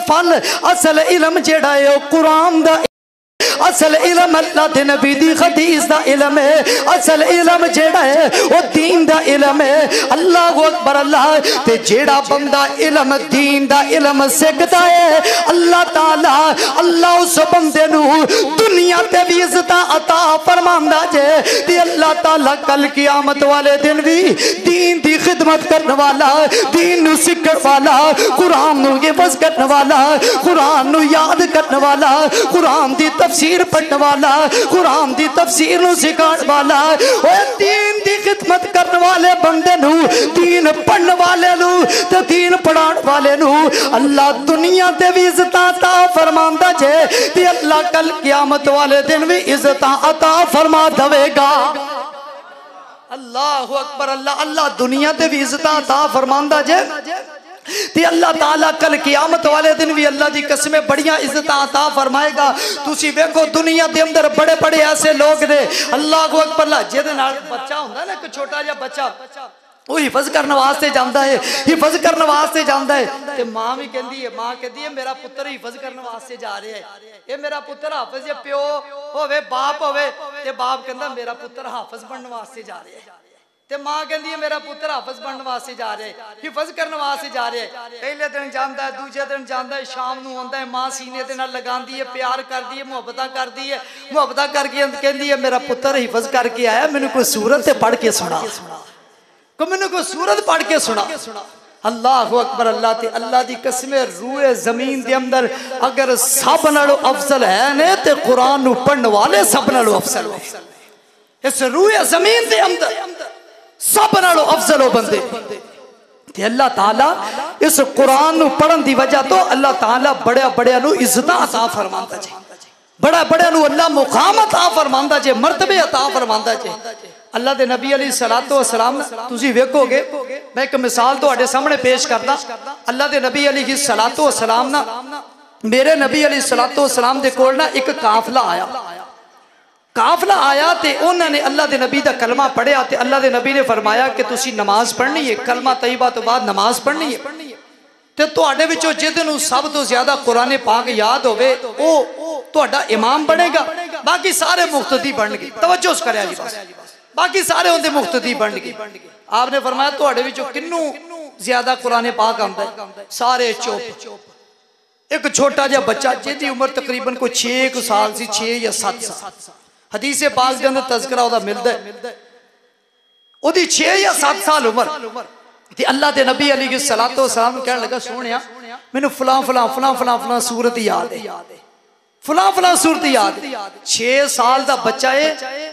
असल इलम जेड़ा है कुरान दा, असल इलम अल्लाह दे नबी दी हदीस दा इलम है। असल इलम जेड़ा है वो दीन दा इलम है। अल्लाह अकबर अल्लाह। ते जेड़ा बंदा इलम दीन दा इलम सीखदा है अल्लाह ताला अल्लाह उस बंदे नू दुनिया ते भी इज्जत अता फरमांदा जे। ते अल्लाह ताला कल क़यामत वाले दिन भी दीन दी खिदमत करने वाला, दीन नू सीखण वाला, कुरान नू हिफ्ज़ करने वाला, कुरान नू याद करने वाला, कुरान दी तफसीर पढ़ने वाला, कुरान दी तफसीर नू सिखाने वाला, और दीन दी खिदमत करने वाले बंदे नू, दीन पढ़ने वाले नू ते दीन पढ़ाने वाले नू अल्लाह दुनिया ते भी इज्जत अता फरमांदा जे। ते अल्लाह कल क़यामत वाले दिन भी इज्जत अता फरमा देगा। अल्लाहु अकबर अल्लाह। अल्लाह दुनिया ते भी इज्जत अता फरमांदा जे। ते अल्लाह ताला कल क़यामत वाले दिन भी अल्लाह दी कसमें बड़ियां इज्जत अता फरमाएगा। तुसी देखो दुनिया के अंदर बड़े बड़े ऐसे लोग ने अल्लाह अकबर जिहदे नाल बच्चा हुंदा ना, एक छोटा जिहा बच्चा वो हिफज करने वास्ते जाता है, हिफज करने वास्ते जाता है, ते मां भी कहती है, मां कहती है मेरा पुत्र हिफज करने वास्ते जा रहा है, ये मेरा पुत्र हाफिज है। प्यो होवे बाप होवे ते बाप कहता मेरा पुत्र हाफिज बनने वास्ते जा रहा है, ते मां कहती है मेरा पुत्र हाफिज बनने वास्ते जा रहा है, हिफज करने वास्ते जा रहा है। पहले दिन जाता है, दूजे दिन जाता है, शाम नूं आंदा है, मां सीने दे नाल लगांदी है, प्यार करती है, मुहब्बत करती है, मुहब्बत करके कहती है मेरा पुत्र हिफज करके आया, मैनू कोई सूरत ते पढ़ के सुना, मैनू कोई सूरत पढ़ के सुना। अल्लाह अकबर अल्लाह। ते अल्लाह दी कसम रूए जमीन दे अंदर अगर सब नालों अफजल है ने ते कुरान नूं पढ़ने वाले सब नालों अफजल है। इस रूए जमीन दे अंदर सब नालों अफजल हो बंदे। ते अल्लाह ताला इस कुरान नूं पढ़न दी वजह तो अल्लाह ताला बड़े बड़े नूं इज्जत अता फरमांदा जे, बड़ा बड़े नूं अल्लाह मुकाम अता फरमांदा जे, मर्तबे अता फरमांदा जे। अल्लाह दे नबी अलैहिस्सलातु वस्सलाम तुसी वेखोगे, मैं एक मिसाल तुहाडे सामने पेश करदा। अल्लाह दे नबी अलैहिस्सलातु वस्सलाम ना, मेरे नबी अलैहिस्सलातु वस्सलाम दे कोल ना एक काफला आया, काफला आया ते उन्होंने अल्लाह दे नबी दा कलमा पढ़िया ते अल्लाह दे नबी ने फरमाया कि तुसी नमाज पढ़नी है, कलमा तैयबा तो बाद नमाज पढ़नी है, ते तुहाडे विचों जिहदे नूं सब तो ज्यादा कुरान पाक याद होवे ओ तुहाडा इमाम बनेगा, बाकी सारे मुख्तदी बनगे। तवज्जो करिया जी बस, बाकी सारे उनके मुख्तदी बन गए। आपने फरमाया तुहाडे विचों किन्नू ज्यादा कुरान पाक आंदा है? सारे चुप। एक छोटा जिहा बच्चा जिहदी उम्र तकरीबन कोई 6 साल सी, 6 या 7 साल, हदीस पाक के अंदर तज़किरा ओहदा मिलदा है, ओहदी 6 या 7 साल उम्र। ते अल्लाह दे नबी अलैहिस्सलातु वस्सलाम कहने लगा सोहणिया मैनू फलां फलां फलां फलां फलां सूरत याद है, फलां फलां सूरत याद है। 6 साल दा बच्चा है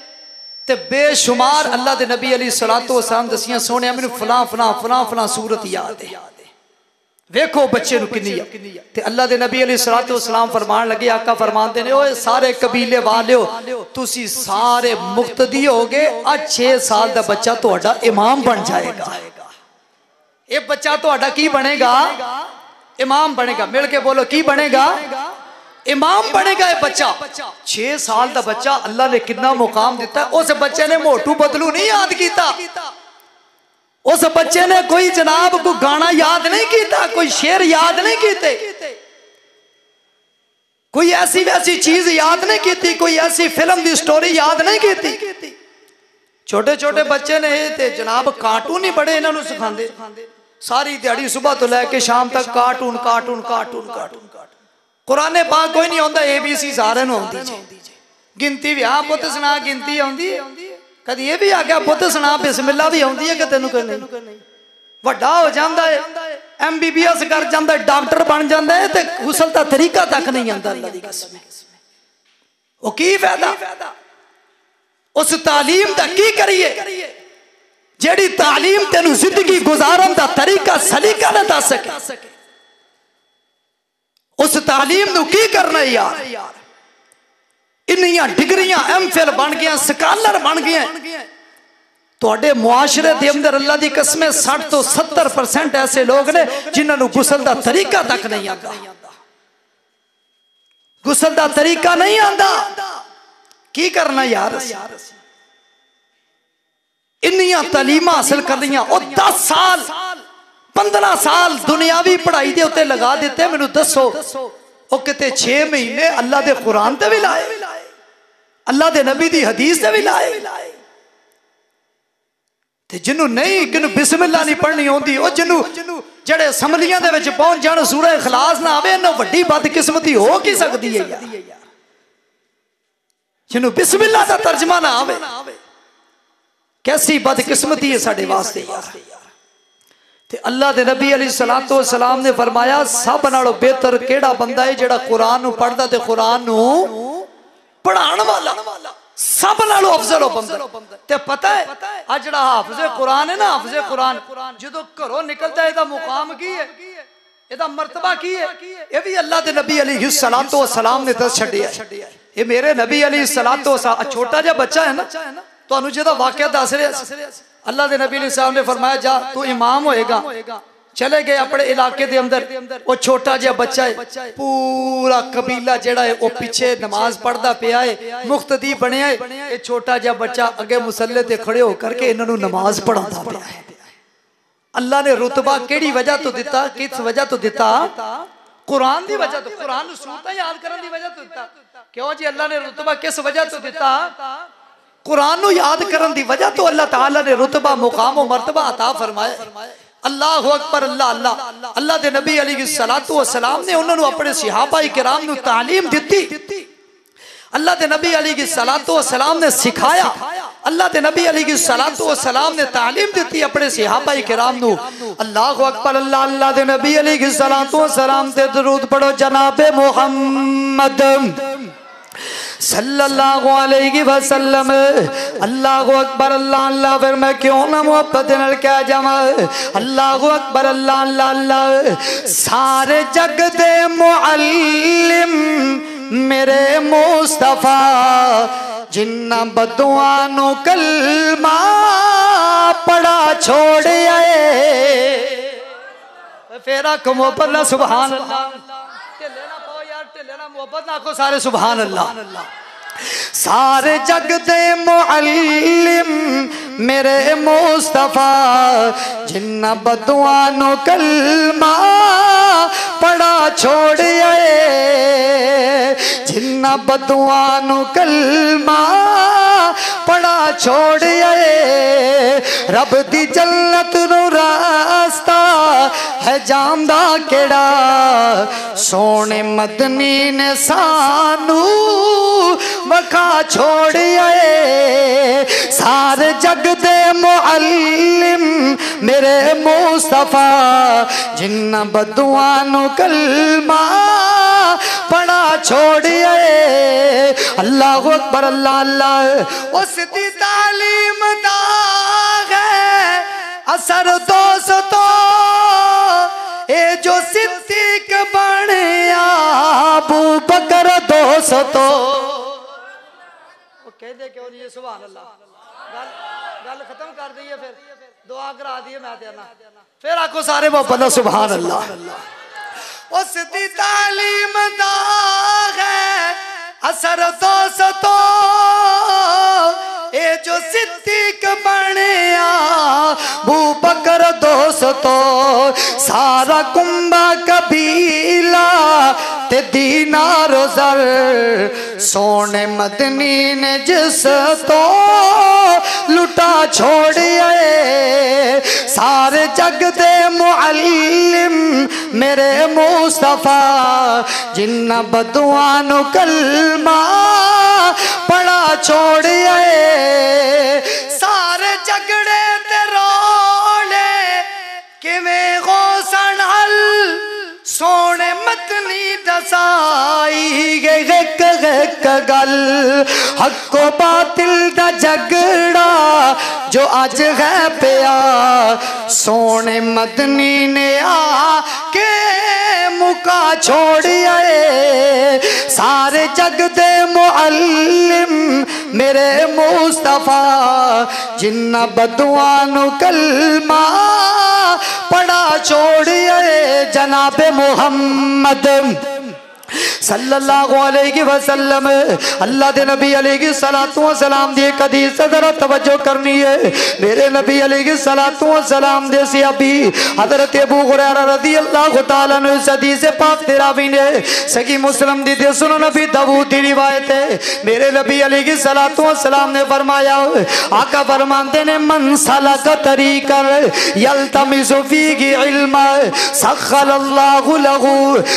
ते बेशुमार अल्लाह दे नबी अलैहिस्सलातु वस्सलाम दसियां सोहणिया मैनू फलां फलां फलां फलां सूरत याद है। वेखो बच्चे किन्नी ते अल्लाह दे नबी अलैहिस्सलातु वस्सलाम फरमान लगे, आका फरमाते ने, ओए सारे कबीले वालिओ तुसी सारे मुक्तदी हो गए, आज 6 साल दा बच्चा तुहाडा इमाम बन जाएगा। ये बच्चा तुहाडा की बनेगा? इमाम बनेगा। मिल के बोलो, की बनेगा? इमाम बनेगा। ये बच्चा 6 साल दा बच्चा, अल्लाह ने कितना मुकाम दिता। उस बच्चे ने मोटू बदलू नहीं याद किया, उस बच्चे ने कोई जनाब को गाना याद नहीं किया, कोई शेर याद नहीं किए, कोई ऐसी वैसी चीज याद नहीं की, कोई ऐसी फिल्म की स्टोरी याद नहीं की। छोटे छोटे बच्चे ने ते जनाब कार्टून ही बड़े इन्होंने सिखाते, सारी दिहाड़ी सुबह तो लैके शाम तक कार्टून कार्टून कार्टून कार्टून। कुरान पाक कोई नहीं आता, ABC सारे गिनती भी, हाँ पुत सुना गिनती आती है, कभी ये भी आ गया पुत सुना बिस्मिल्ला भी आती है कि तेन नहीं। वड्डा हो जाता है, MBBS कर जाता है, डॉक्टर बन जाता है, तो गुसल का तरीका तक नहीं आता। अल्लाह दी कसम, वो की फायदा उस तालीम का? की करिए जेड़ी तालीम तेनू जिंदगी गुजारन का तरीका सलीका न दस सके। उस तालीम नू की करना यार? इन्नियां डिग्रियां MPhil बन गया, स्कॉलर बन गए तुहाडे मुआशरे दे अंदर। अल्लाह दी कसम 60 तो 70% ऐसे लोग ने जिन्हां नू गुसल दा तरीका तक नहीं आता, गुसल दा तरीका नहीं आता। की करना यार? इन्नियां तालीमां हासिल कर लियां, और 10 साल 15 साल दुनियावी पढ़ाई दे उत्ते लगा दिते। मैनू दसो वो किते 6 महीने अल्लाह दे कुरान ते भी लाए, अल्लाह दे नबी दी हदीस ते भी लाए। ते जिन्नू नहीं, जिन्नू बिस्मिल्लाह नहीं पढ़नी आउंदी, ओ जिन्नू जड़े असम्बलियां दे विच पहुंच जाण सूरह इखलास ना आवे, इन्नू वड्डी बदकिस्मती हो की सकदी है यार? जिन्नू बिस्मिल्लाह दा तर्जमा ना आवे, कैसी बदकिस्मती है साडे वास्ते यार। ते अल्लाह दे नबी अलैहिस्सलातु वस्सलाम ने फरमाया, सब नालों बेहतर केड़ा बंदा है जेड़ा कुरान नू पढ़दा ते कुरान नू पढ़ाण वाला, सब नालों अफजल हो बंदा। ते पता है आ जेड़ा हाफिज़े कुरान है ना, हाफिज़े कुरान जदों घरों निकलदा है, इहदा मुकाम की है, इहदा मर्तबा की है? ये भी अल्लाह दे नबी अलैहिस्सलातु वस्सलाम ने दस छड्डिया। ये मेरे नबी अलैहिस्सलातु वस्सलाम, छोटा जिहा बच्चा है ना, तुहानू जिहदा वाकया दस रहा, अल्लाह के नबी अलैहिस्सलाम ने फरमाया, जा तू इमाम होएगा। चले गए अपने इलाके दे अंदर, वो छोटा जिहा बच्चा है, पूरा कबीला जेड़ा है वो पीछे नमाज पढ़दा पिया है, मुख्तदी बनया है। ये छोटा जिहा बच्चा अगे मुसल्ले ते खड़े होकर के इन्हां नू नमाज पढ़ाता पिया है। अल्लाह ने रुतबा केड़ी वजह तो दिता? किस वजह तो दिता? कुरान दी वजह तो, कुरान नू सूरतां याद करन दी वजह तो दिता। क्यों जी? अल्लाह ने रुतबा किस वजह तो दिता? कुरान नू याद करन दी वजह तो अल्लाह ताला ने रुतबा मुकाम और मर्तबा अता फरमाया। अल्लाह अकबर, अल्लाह अल्लाह। अल्लाह दे नबी अलैहिस्सलातु वस्सलाम ने उन्होंने अपने सहाबा किराम नू तालीम दिती। अल्लाह दे नबी अलैहिस्सलातु वस्सलाम ने सिखाया, अल्लाह दे नबी अलैहिस्सलातु वस्सलाम ने तालीम दिती अपने सहाबा किराम नू। अल्लाह अकबर, अल्लाह। अल्लाह दे नबी अलैहिस्सलातु वस्सलाम ते दरूद पढ़ो जनाबे मुहम्मद सल्लल्लाहु अलैहि वसल्लम। अल्लाहु अकबर, अल्लाह अल्लाह। फिर मैं क्यों ना मोहब्बत नाल कह जावां, अल्लाहु अकबर, अल्लाह अल्लाह अल्लाह। सारे जग दे मुअल्लिम मेरे मुस्तफा, जिन्ना बदुआ नू कलमा पढ़ा छोड़ आए। फेरा कमो पल्ला सुभान अल्लाह। मोहब्बत ना को सारे सुभान अल्लाह। सारे जग दे मुअल्लिम मेरे मुस्तफा, जिन्ना बदुआ नो कलमा पढ़ा छोड़ आए, जिन्ना बदुआ नो कलमा पढ़ा छोड़ आए। रब दी जन्नत नु रास्ता है जांदा केड़ा, सोने मदनी ने सानू मखा छोड़ आए। सारे जग दे मुअल्लिम मेरे मुस्तफा, जिन्ना बदुआ नु कलमा पढ़ा छोड़ आए। अल्लाहु अकबर, अल्लाह अल्लाह। उस दी तालीम दा है असर दोस्तों, ए जो क्यों नहीं? सुभान अल्लाह। गल गल खत्म कर दी है, फिर दुआ करा दी है। मैं देना फिर आखो सारे मोहब्बत सुभान अल्लाह। उस दी तालीम दा है असर दोस्तों, ए जो सिद्दीक बनिया बू बकर दोस्तों, सारा कुंबा कबीला ते दीनार ज़र सोने मदनी ने जिस तो लुटा छोड़िए, सारे जग दे मुअल्लिम मेरे मुस्तफा, जिन्ना बदुआनु कलमा पड़ा छोड़िए, सारे झगड़े ते रोले किवें गौसन हल सोने मतनी दसाई गक गल, हक्को बातिल दा झगड़ा जो अज है पिया, सोने मदनी ने आके मुका छोड़िया, सारे जग दे मुअल्लिम मेरे मुस्तफा, जिन्ना बदुआनु कलमा पड़ा छोड़िए, जनाबे मोहम्मद सल्लल्लाहु अलैहि वसल्लम। अल्लाह दे नबी अलैहि सलातो व सलाम दी एक हदीस से जरा तवज्जो करनी है। मेरे नबी अलैहि सलातो व सलाम दे सहाबी हजरत अबू हुरैरा रज़ियल्लाहु ताला अन्हु इस हदीस पाक ते रावी ने सही मुस्लिम दी ते सुनन नबी दाऊद दी रिवायत है। मेरे नबी अलैहि सलातो व सलाम ने फरमाया, आका फरमाते ने, मन सलक तरीकन यल्तमिसु फीहि इल्मा सख्खरल्लाहु लहू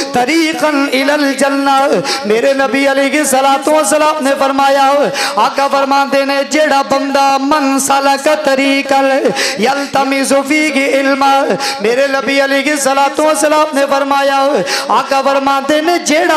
तरीकन इलल जन्ना। मेरे नबी अलैहि सलातो व सलाम ने फरमाया, आका फरमाते ने, जेड़ा बंदा मन सलक तरीकन यल्तमिसु फीहि इल्मा, मेरे नबी अलैहि सलातो व सलाम ने फरमाया, आका फरमाते ने, जेड़ा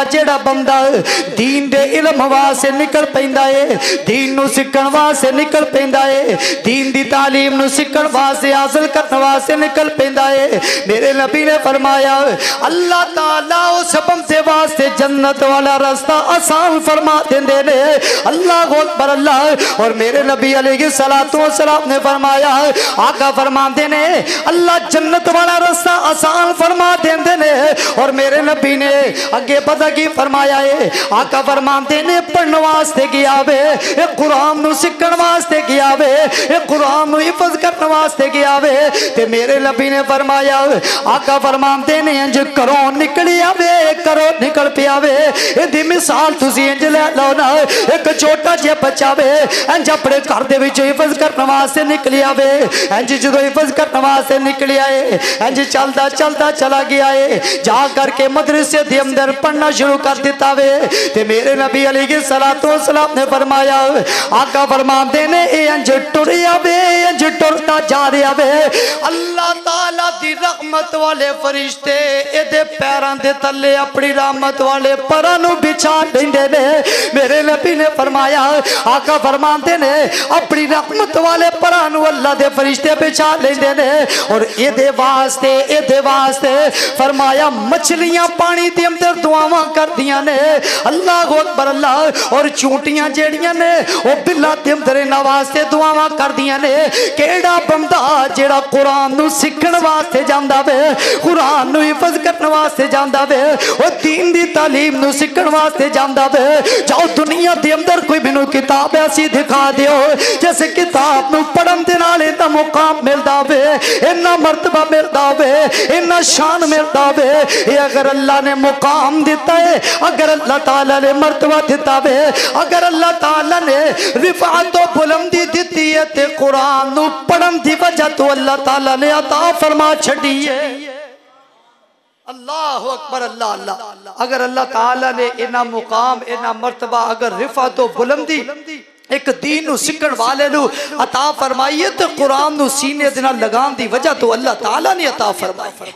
बंदा दीन दे इल्म वास्ते निकल पैंदा है, दीन नु सीखण वास्ते निकल पैंदा है, दीन दी तालीम नु सीखण वास्ते हासिल करने वास्ते निकल पैंदा है। मेरे नबी ने फरमाया, अल्लाह ताला उस बंदे वास्ते जन्नत वाला रास्ता आसान फरमा देंदे ने। अल्लाह अकबर अल्लाह। और मेरे नबी अलैहि सलातो व सलाम ने फरमाया, आका फरमाते ने, अल्लाह जन्नत वाला रास्ता आसान फरमा देंदे ने। और मेरे नबी ने अगे पता की फरमाया है, आका फरमाते ने, पढ़ने वास्ते गया वे, कुरान नु सीखण वास्ते गया वे, कुरान नु हिफज करने वास्ते गया वे। ते मेरे नबी ने फरमाया, आका फरमाते ने, इंज करो निकलिया वे, करो निकल पिया वे। इहदी मिसाल तुसी इंज ले लो ना, एक छोटा जिहा बच्चा वे इंज अपने घर दे विच हिफज करने वास्ते निकलिया वे, इंज जदों हिफज करने वास्ते निकलिया है, इंज चलदा चलदा चला गया है, जा करके मदरसे दे अंदर पढ़ना शुरू कर दिता वे। ते मेरे नबी अलैहि सलातो व सलाम ने फरमाया, आका फरमाते ने, इंज टुरिया वे, इंज टुरदा जा रहा वे। अल्लाह ताला दी रहमत वाले फरिश्ते इहदे पैरां दे तले अपनी रहमत वाले परां नू बिछा देंदे ने। मेरे नबी ने फरमाया, आका फरमाते ने, अपनी रहमत वाले परां नू अल्लाह दे फरिश्ते बिछा लेंदे ने। और इहदे वास्ते फरमाया, मछलियां पानी दे अंदर दुआवां करदियां ने, अल्लाह अकबर अल्लाह। और चूंटियां जेड़ियां ने वो बिल्ला दे अंदर इन्हां वास्ते दुआवां करदियां ने। केड़ा बंदा जेड़ा कुरान नू सीखण वास्ते जांदा वे, कुरान नू हिफज करने वास्ते जांदा वे, और दीन दी तालीम नू सीखण वास्ते जांदा वे। जाओ दुनिया दे अंदर कोई मैनू किताब ऐसी दिखा दियो जिस किताब नू पढ़न दे नाल इन्ना मुकाम मिलदा वे, इन्ना मर्तबा मिलदा वे, इन्ना शान मिलदा वे। ये अगर अल्लाह ने मुकाम दिता है, अगर अल्लाह ताला ने मर्तबा दिता वे, अगर अल्लाह ताला ने रिफात तो बुलंदी दिती है, ते कुरान नू पढ़न दी वजह तो अल्लाह ताला ने अता फरमा छड़ी है। अल्लाह अकबर अल्लाह अल्लाह। अगर अल्लाह ताला ने इना मुकाम इना मर्तबा अगर रिफा तो बुलंदी एक दीन नू सीखण वाले नू अता फरमाई है, तो कुरान नू सीने दे नाल लगान दी वजह तो अल्लाह ताला ने अता फरमाई है।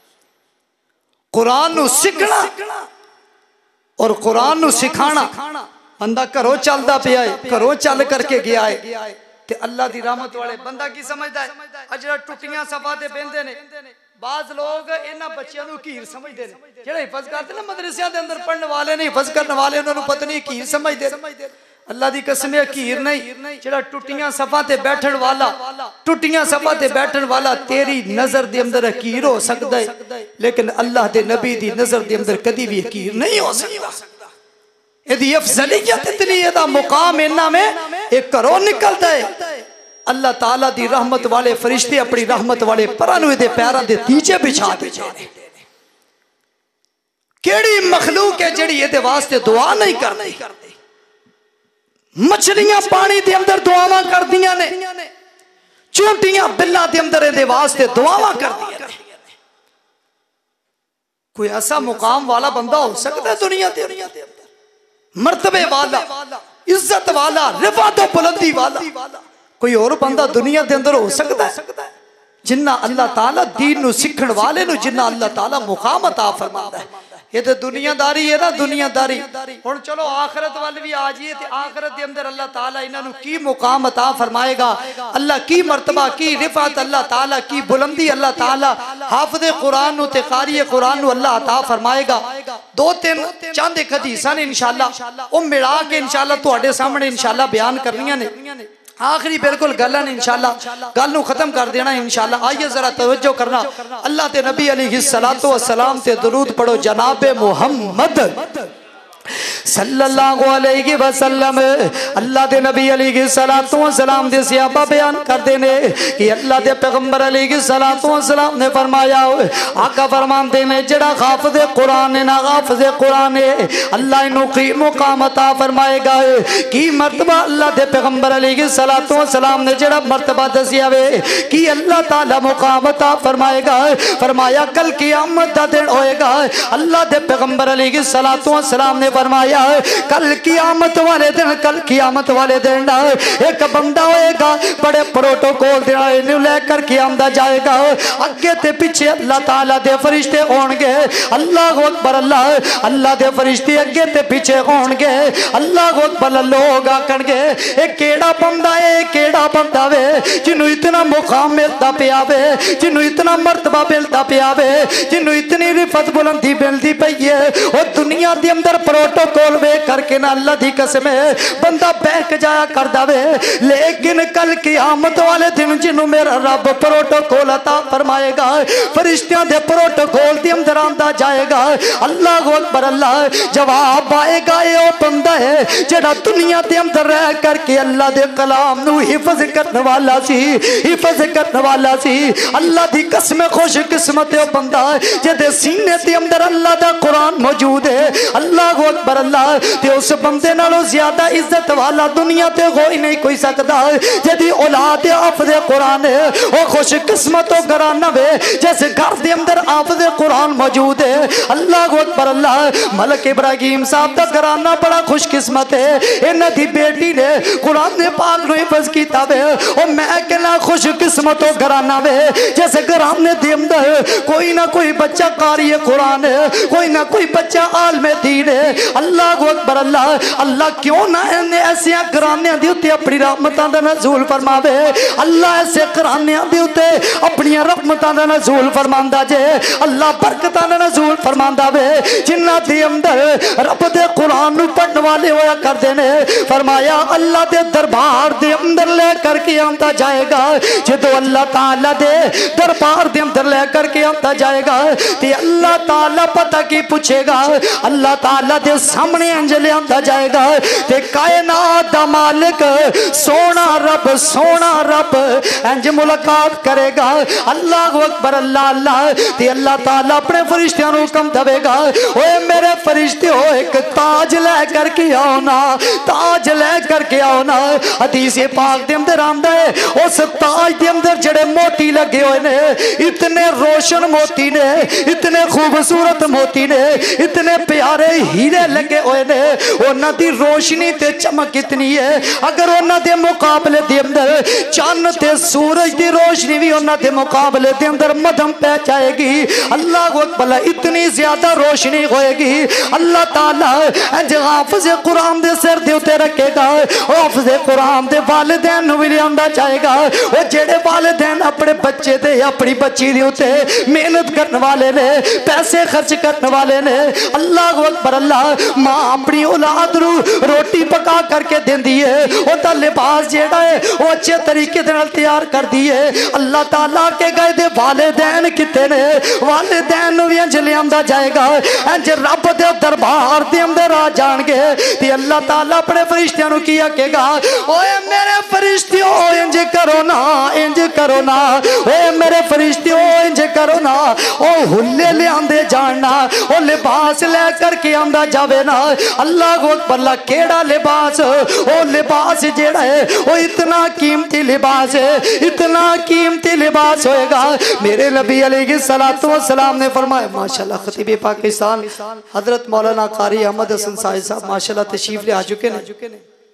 कुरान नू सीखना और कुरान नू सिखाना। बंदा घरों चलदा पिया है, घरों चल करके गया है, ते अल्लाह दी रहमत वाले बंदा की समझदा है, अजरा टुटियां सफा दे बेंदे ने। बाज लोग इन्हां बच्चियां नू हीर समझदे ने, जेड़े हिफज करदे ने मदरसियां दे अंदर पढ़न वाले ने, हिफज करने वाले उन्हां नू पता नहीं हीर समझदे। अल्लाह दी कसम हकीर नहीं जेड़ा टुटियां सफा ते बैठन वाला, टुटियां सफा ते बैठन वाला तेरी नजर दे अंदर हकीर हो सकता है, लेकिन अल्लाह दे नबी दी नजर दे अंदर कदी भी हकीर नहीं हो सकता। इहदी अफजलियत इतनी, इहदा मुकाम इन्ना में एक घरों निकलता है। अल्लाह ताला दी रहमत वाले फरिश्ते अपनी रहमत वाले परां दे पैरां दे नीचे बिछा देते हैं। केड़ी मखलूक है जेड़ी इहदे वास्ते दुआ नहीं करती? मछलियां पानी दे अंदर दुआवां करदियां ने, चूंटियां बिल्लां दे अंदर इहदे वास्ते दुआवां करदियां ने। कोई ऐसा मुकाम वाला बंदा हो सकता है दुनिया दे अंदर, मर्तबे वाला, इज्जत वाला, रिफात बुलंदी वाला कोई और बंदा दुनिया के अंदर हो सकता है जिन्ना अल्लाह ताला दीन नू सीखण वाले नू जिन्ना अल्लाह ताला मुकाम अता फरमांदा है। ये तो दुनियादारी है ना, दुनियादारी। हुण चलो आखिरत वाल भी आ जाइए तो आखिरत के अंदर अल्लाह ताला इन्हां नू की मुकाम अता फरमाएगा, अल्लाह की मर्तबा की रिफात अल्लाह ताला की बुलंदी अल्लाह ताला हाफिज़े कुरान नू ते कारी कुरान नू अल्लाह अता फरमाएगा। दो तीन चंद एक हदीसां ने इंशाअल्लाह वो मिला के इंशाअल्लाह तुहाडे सामने इंशाअल्लाह बयान करनियां ने। आखिरी बिल्कुल गल है इंशाअल्लाह, गल नू खत्म कर देना इंशाअल्लाह। आइए जरा तवज्जो करना, अल्लाह ते नबी अलैहिस्सलातु वस्सलाम ते दुरूद पढ़ो। जनाबे मुहम्मद सल्लल्लाहु अलैहि वसल्लम, अल्लाह दे नबी अलैहिस्सलातु वस्सलाम दे सहाबा बयान करते ने कि अल्लाह दे पैगंबर अलैहिस्सलातु वस्सलाम ने फरमाया, आका फरमाते ने जेड़ा हाफिज़े कुरान है ना, हाफिज़े कुरान है अल्लाह इनू की मुकाम अता फरमाएगा। की मर्तबा अल्लाह दे पैगंबर अलैहिस्सलातु वस्सलाम ने जेड़ा मर्तबा दसिया वे कि अल्लाह ताला मुकाम अता फरमाएगा, फरमाया कल क़यामत दा दिन होएगा। अल्लाह दे पैगंबर अलैहिस्सलातु वस्सलाम ने फरमाया कल क़यामत वाले दिन, कल क़यामत वाले दिन एक बंदा होएगा बड़े प्रोटोकॉल दे लेकर के आंदा जाएगा। अगे ते पीछे अल्लाह ताला दे फरिश्ते होंगे, अल्लाह अकबर, अल्लाह अल्लाह दे फरिश्ते अगे ते पीछे होंगे, अल्लाह अकबर। लोग आखणगे ए केड़ा बंदा है, केड़ा बंदा वे जिन्नू इतना मुकाम मिलता पिया वे, जिन्नू इतना मर्तबा मिलता पिया वे, जिन्नू इतनी रिफत बुलंदी मिलती पई है। और दुनिया के अंदर प्रोटोकॉल वे करके ना अल्लाह दी कसम बंदा बहक जाया करदा वे, लेकिन कल क़यामत वाले दिन जिन्नू मेरा रब प्रोटोकॉल अता फरमाएगा, फरिश्तियां दे प्रोटोकॉल दे अंदर आंदा जाएगा। अल्लाह अकबर, अल्लाह जवाब आएगा ये ओ बंदा है जेड़ा दुनिया के अंदर रह करके अल्लाह दे कलाम नू हिफज करने वाला सी, हिफज करने वाला सी। अल्लाह दी कसम खुश किस्मत है बंदा जेदे सीने के अंदर अल्लाह दा कुरान मौजूद है। अल्लाह अकबर, अल्लाह ते उस बंदे नालों ज्यादा इज्जत वाला दुनिया ते कोई नहीं कोई सकता जेदी औलाद हाफिज़े कुरान है। ओ खुश किस्मत हो घराना वे जैसे घर के अंदर हाफिज़े कुरान मौजूद है। अल्लाह अकबर, अल्लाह मलक इब्राहिम साहब का घराना बड़ा खुश किस्मत है, इन्हां दी बेटी ने कुरान ने पाक नूं हिफज कीता वे। ओ मैं कहना खुश किस्मत हो घराना वे जैसे घराने दे अंदर कोई ना कोई बच्चा कारी कुरान है, कोई ना कोई बच्चा आलमे दीन है। अल्लाह अकबर, अल्लाह अल्लाह क्यों ना ऐसे घराने दे उत्ते अपनी रहमतां दा नज़ूल फरमावे। अल्लाह ऐसे घराने दे उत्ते अपनी रहमतां दा नज़ूल फरमांदा जे, अल्लाह बरकतां दा नज़ूल फरमांदा वे जिन्हां दे अंदर रब दे कुरान नूं पढ़न वाले होया करदे ने। फरमाया अल्लाह दे दरबार दे अंदर ले करके आंदा जाएगा, जदों अल्लाह ताला दे दरबार दे अंदर ले करके आंदा जाएगा ते अल्लाह ताला पता की पूछेगा, अल्लाह ताला दे सामने इंज लियांदा जाएगा ते कायनात दा मालिक सोना रब इंज मुलाकात करेगा। अल्लाह अकबर, अल्लाह अल्लाह ते अल्लाह ताला अपने फरिश्तियां नूं हुक्म देवेगा, ओए मेरे फरिश्ते हो एक ताज ले करके आओ ना, ताज ले करके आओ ना। हदीस पाक दे अंदर आंदा है उस ताज दे अंदर जेड़े मोती लगे हुए ने, इतने रोशन मोती ने, इतने खूबसूरत मोती ने, इतने प्यारे हीरे लगे हुए ने, उन्हां दी रोशनी ते चमक इतनी है अगर उन्हां दे मुकाबले दे अंदर चन्न ते सूरज दी रोशनी भी उन्हां दे मुकाबले दे अंदर मध्यम पै जाएगी। अल्लाह अकबर, इतनी ज्यादा रोशनी होएगी। अल्लाह ताला इंज हाफिज़े कुरान दे सिर दे उत्ते रखेगा, हाफिज़े कुरान दे वालिदैन नूं भी लियांदा जाएगा। ओ जेड़े वालिदैन अपने बच्चे ते अपनी बच्ची दे उत्ते मेहनत करने वाले ने, पैसे खर्च करने वाले ने, अल्लाह अकबर, अल्लाह मां अपनी औलाद नू रोटी पका करके देंदी है, ओदा लिबास जेड़ा है वो अच्छे तरीके दे नाल तैयार कर दी है। अल्लाह ताला के गए दे वालिदैन किते ने, वालिदैन नू भी इंज लियांदा जाएगा, इंज रब दे दरबार दे अंदर आ जाणगे ते अल्लाह ताला अपने फरिश्तियां नू की आखेगा, ओए मेरे फरिश्तियों इंज करो ना, इंज करो ना, ओए मेरे फरिश्तियों इंज करो ना। ओ हुल्ले लियांदे जाना, ओ लिबास ले करके आंदा जावे ना। अल्लाह को अकबर, केड़ा लिबास, ओ लिबास जेड़ा है वो इतना कीमती लिबास है, इतना कीमती लिबास होएगा। मेरे नबी अलैहिस्सलातु वस्सलाम ने फरमाया, माशाल्लाह खतीब पाकिस्तान हजरत मौलाना कारी अहमद हसन साहब माशाल्लाह तशरीफ ले आ चुके हैं।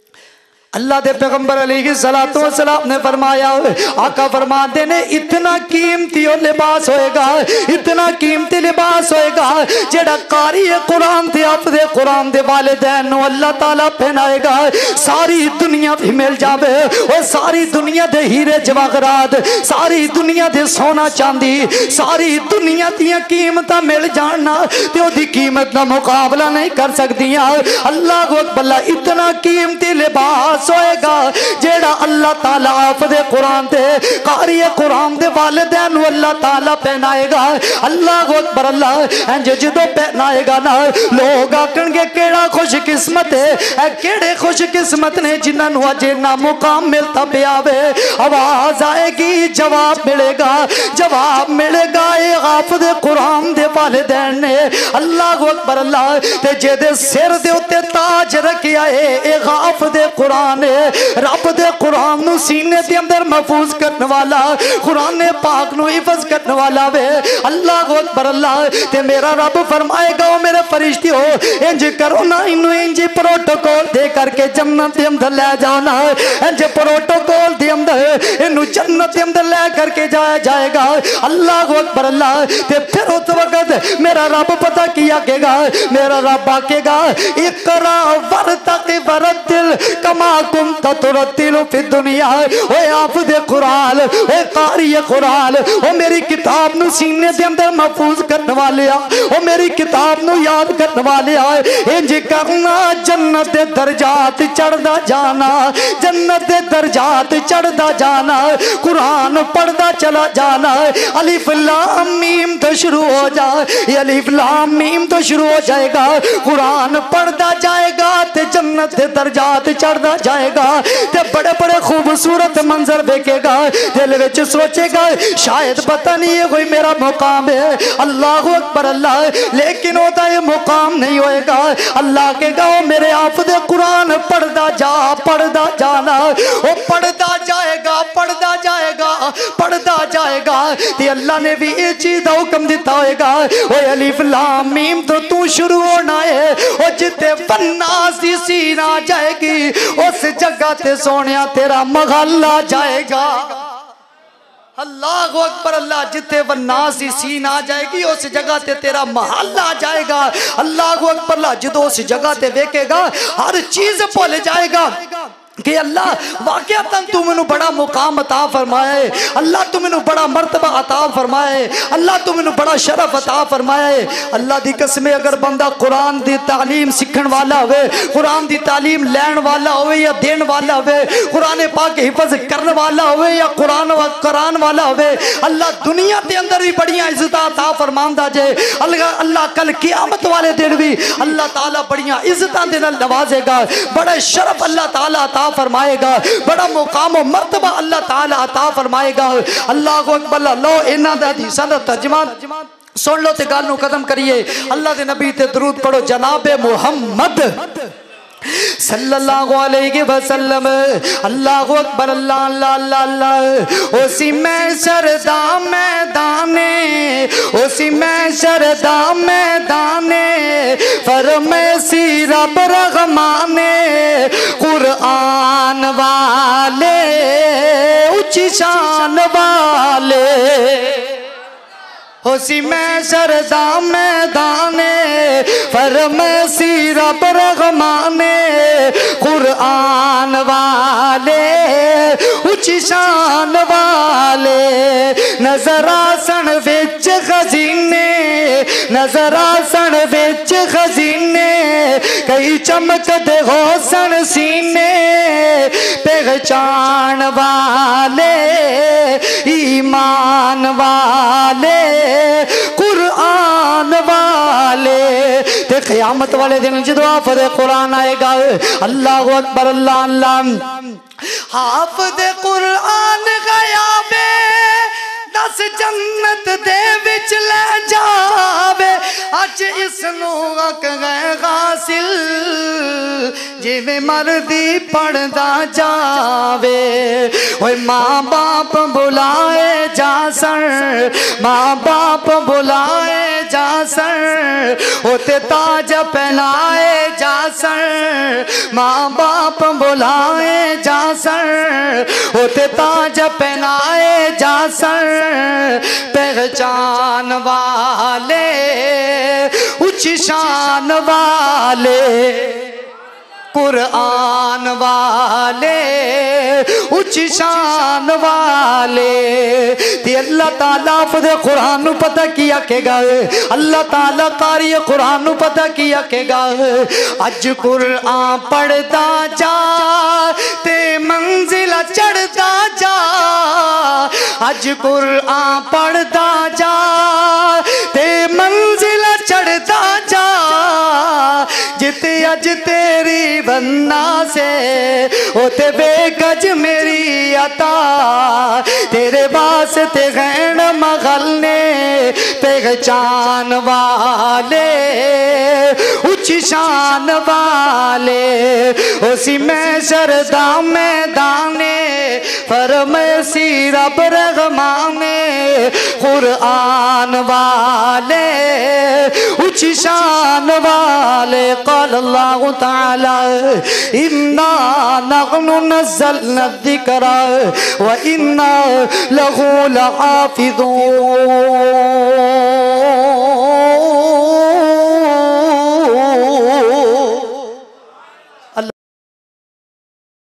अल्लाह के पैगंबर अलैहिस्सलातु वस्सलाम ने फरमाया, आका फरमाते ने इतना कीमती लिबास होएगा, इतना कीमती लिबास होएगा जेड़ा कारी कुरान थे अपने कुरान दे वालिदैन नू अल्लाह ताला पहनाएगा। सारी दुनिया भी मिल जावे, और सारी दुनिया दे हीरे जवाहरात, सारी दुनिया दे सोना चांदी, सारी दुनिया दियां कीमतां मिल जाना ते ओदी कीमत दा मुकाबला नहीं कर सकदियां। अल्लाह को अकबर, इतना कीमती लिबास होएगा जेड़ा अल्लाह ताला आपदे कुरान दे कारी कुरान दे वालिदैन नू अल्लाह ताला पहनाएगा। अल्लाह को अकबर, अल्लाह इंज जदों पहनाएगा ना लोग आखणगे केड़ा खुशकिस्मत है, ए केड़े खुशकिस्मत ने जिन्हां नू अज इन्ना मुकाम मिलता पिया वे। आवाज आएगी, जवाब मिलेगा, जवाब मिलेगा ए आपदे कुरान दे वालिदैन ने। अल्लाह को अकबर, अल्लाह ते जेदे सिर दे उत्ते ताज रखिया है ए गाफ दे कुरान, रब दे कुरान नू सीने दे अंदर महफूज करने वाला, कुरान पाक नू हिफज करने वाला वे। अल्लाह को अकबर, अल्लाह ते मेरा रब फरमाएगा, ओ मेरे फरिश्तियों इंज करो ना, इन्नू इंज प्रोटोकॉल दे करके जन्नत दे अंदर ले जाओ ना, इंज प्रोटोकॉल दे अंदर इन्नू जन्नत दे अंदर ले करके जाया जाएगा। अल्लाह को अकबर, अल्लाह ते फिर उस वक्त मेरा रब पता की आकेगा, मेरा रब आकेगा, इकरा वरतक़ि वरतिल कमा कुंत तुरतिलु फी दुनिया। ओए आप दे कुरान, ओए कारी कुरान, ओ मेरी किताब नू सीने दे अंदर महफूज करने वाले आ, ओ मेरी किताब नू याद करने वाले आ, इंज करना जन्नत दे दर्जात चढ़दा जाना, जन्नत दे दर्जात चढ़दा जाना, कुरान पढ़दा चला जाना। अलिफ लाम मीम तो शुरू हो जा, ये अलिफ लाम मीम तो शुरू हो जाएगा, कुरान पढ़दा जाएगा ते जन्नत दे दर्जात चढ़दा जाएगा ते बड़े बड़े खूबसूरत मंजर देखेगा, दिल विच सोचेगा शायद पता नहीं ये कोई मेरा मुकाम है। अल्लाह अकबर, अल्लाह, लेकिन होता ये मुकाम नहीं होएगा। अल्लाह के गाओ मेरे आप दे कुरान पढ़दा जा, पढ़दा जाना, वो पढ़दा जाएगा, पढ़दा जाएगा, पढ़दा जाएगा ते अल्लाह ने भी ये चीज का हुक्म दिता होएगा, वो अलिफ लाम मीम तो तू शुरू होना है, वो जिते वन्नास दी सीन आ जाएगी उस जगह ते सोनिया तेरा महल्ला जाएगा। अल्लाह अकबर, अल्लाह, जिथे वन्नास दी सीन आ जाएगी उस जगह ते तेरा महल आ जाएगा। अल्लाह अकबर, अल्लाह जो उस जगह ते देखेगा हर चीज भूल जाएगा कि अल्लाह वाकयातन तू मैनू बड़ा मुकाम अता फरमाए, अल्लाह तू मैनू बड़ा मर्तबा अता फरमाए, अल्लाह तू मैनू बड़ा शरफ अता फरमाए। अल्लाह दी कसम, अगर बंदा कुरान दी तालीम सीखण वाला होवे, कुरान दी तालीम लैण वाला होवे या देण वाला होवे, कुरान पाक हिफज करने वाला होवे या कुरान करान वाला होवे, अल्लाह दुनिया के अंदर भी बड़ियां इज्जत अता फरमांदा जे। अल्लाह कल क़यामत वाले दिन भी अल्लाह ताला बड़ियां इज्जतां दे नाल नवाजेगा, बड़ा शरफ अल्लाह ताला अता फरमाएगा, बड़ा मुकाम और मर्तबा अल्लाह ताला अता फरमाएगा। अल्लाह को अकबर, लो इन्हां दा हदीसां दा तर्जुमा सुन लो ते गल नूं खत्म करिए। अल्लाह दे नबी ते दरूद पढ़ो, जनाबे मुहम्मद सल्लल्लाहु अलैहि वसल्लम। अल्लाहु अकबर, अल्लाह अल्लाह अल्लाह अल्लाह। उसी में शरदा मैदाने, उसी में शरदा मैदाने, फरमेसी रब रहमाने, कुरान वाले ऊंची शान वाले, उसी में शरदा मैदाने, फरमेसी रब रहमाने, कुरान वाले ऊंची शान वाले, नजर आसन विच खजीने, नजर आसन विच खजीने, कोई चमक दे होसन सीने पहचान वाले ईमान वाले कुरान वाले ते क़यामत वाले दिन जदों हाफ़िज़ कुरान आएगा अल्लाहु अकबर अल्लाह अल्लाह हाफ़िज़ कुरान गया वे दस जन्नत दे विच ले जावे अज इसनू अक गए हासिल जिवें मर्दी पढ़दा जावे ओए माँ बाप बुलाए जा सर माँ बाप बुलाए जा सर होते ताज पहनाए जा सर माँ बाप बुलाए जा सर होते ताज पहनाए जा सर पहचान वाले उच्च शान वाले कुरान वाले उच्च शान वाले ते अल्लाह ताला हाफ़िज़ कुरान नू पता की आखेगा अल्लाह ताला कारी कुरान नू पता की आखेगा अज कुरान पढ़दा जा ते मंजिल चढ़दा जा अज कुरान पढ़दा जा ते मंजिल चढ़दा जा जिते अज तेरी बन्ना से होते बेगज मेरी अता तेरे वास्ते गैन मगल ने पहचान वाले उच्च शान वाले उसी में शरदा मैदाने फरमसी रब रहमाने कुरान वाले उच्च शान वाले क़ाल अल्लाहु ताला इन्ना नहनु नज़्ज़लना ज़िक्रा व इन्ना लहू लहाफ़िज़ून।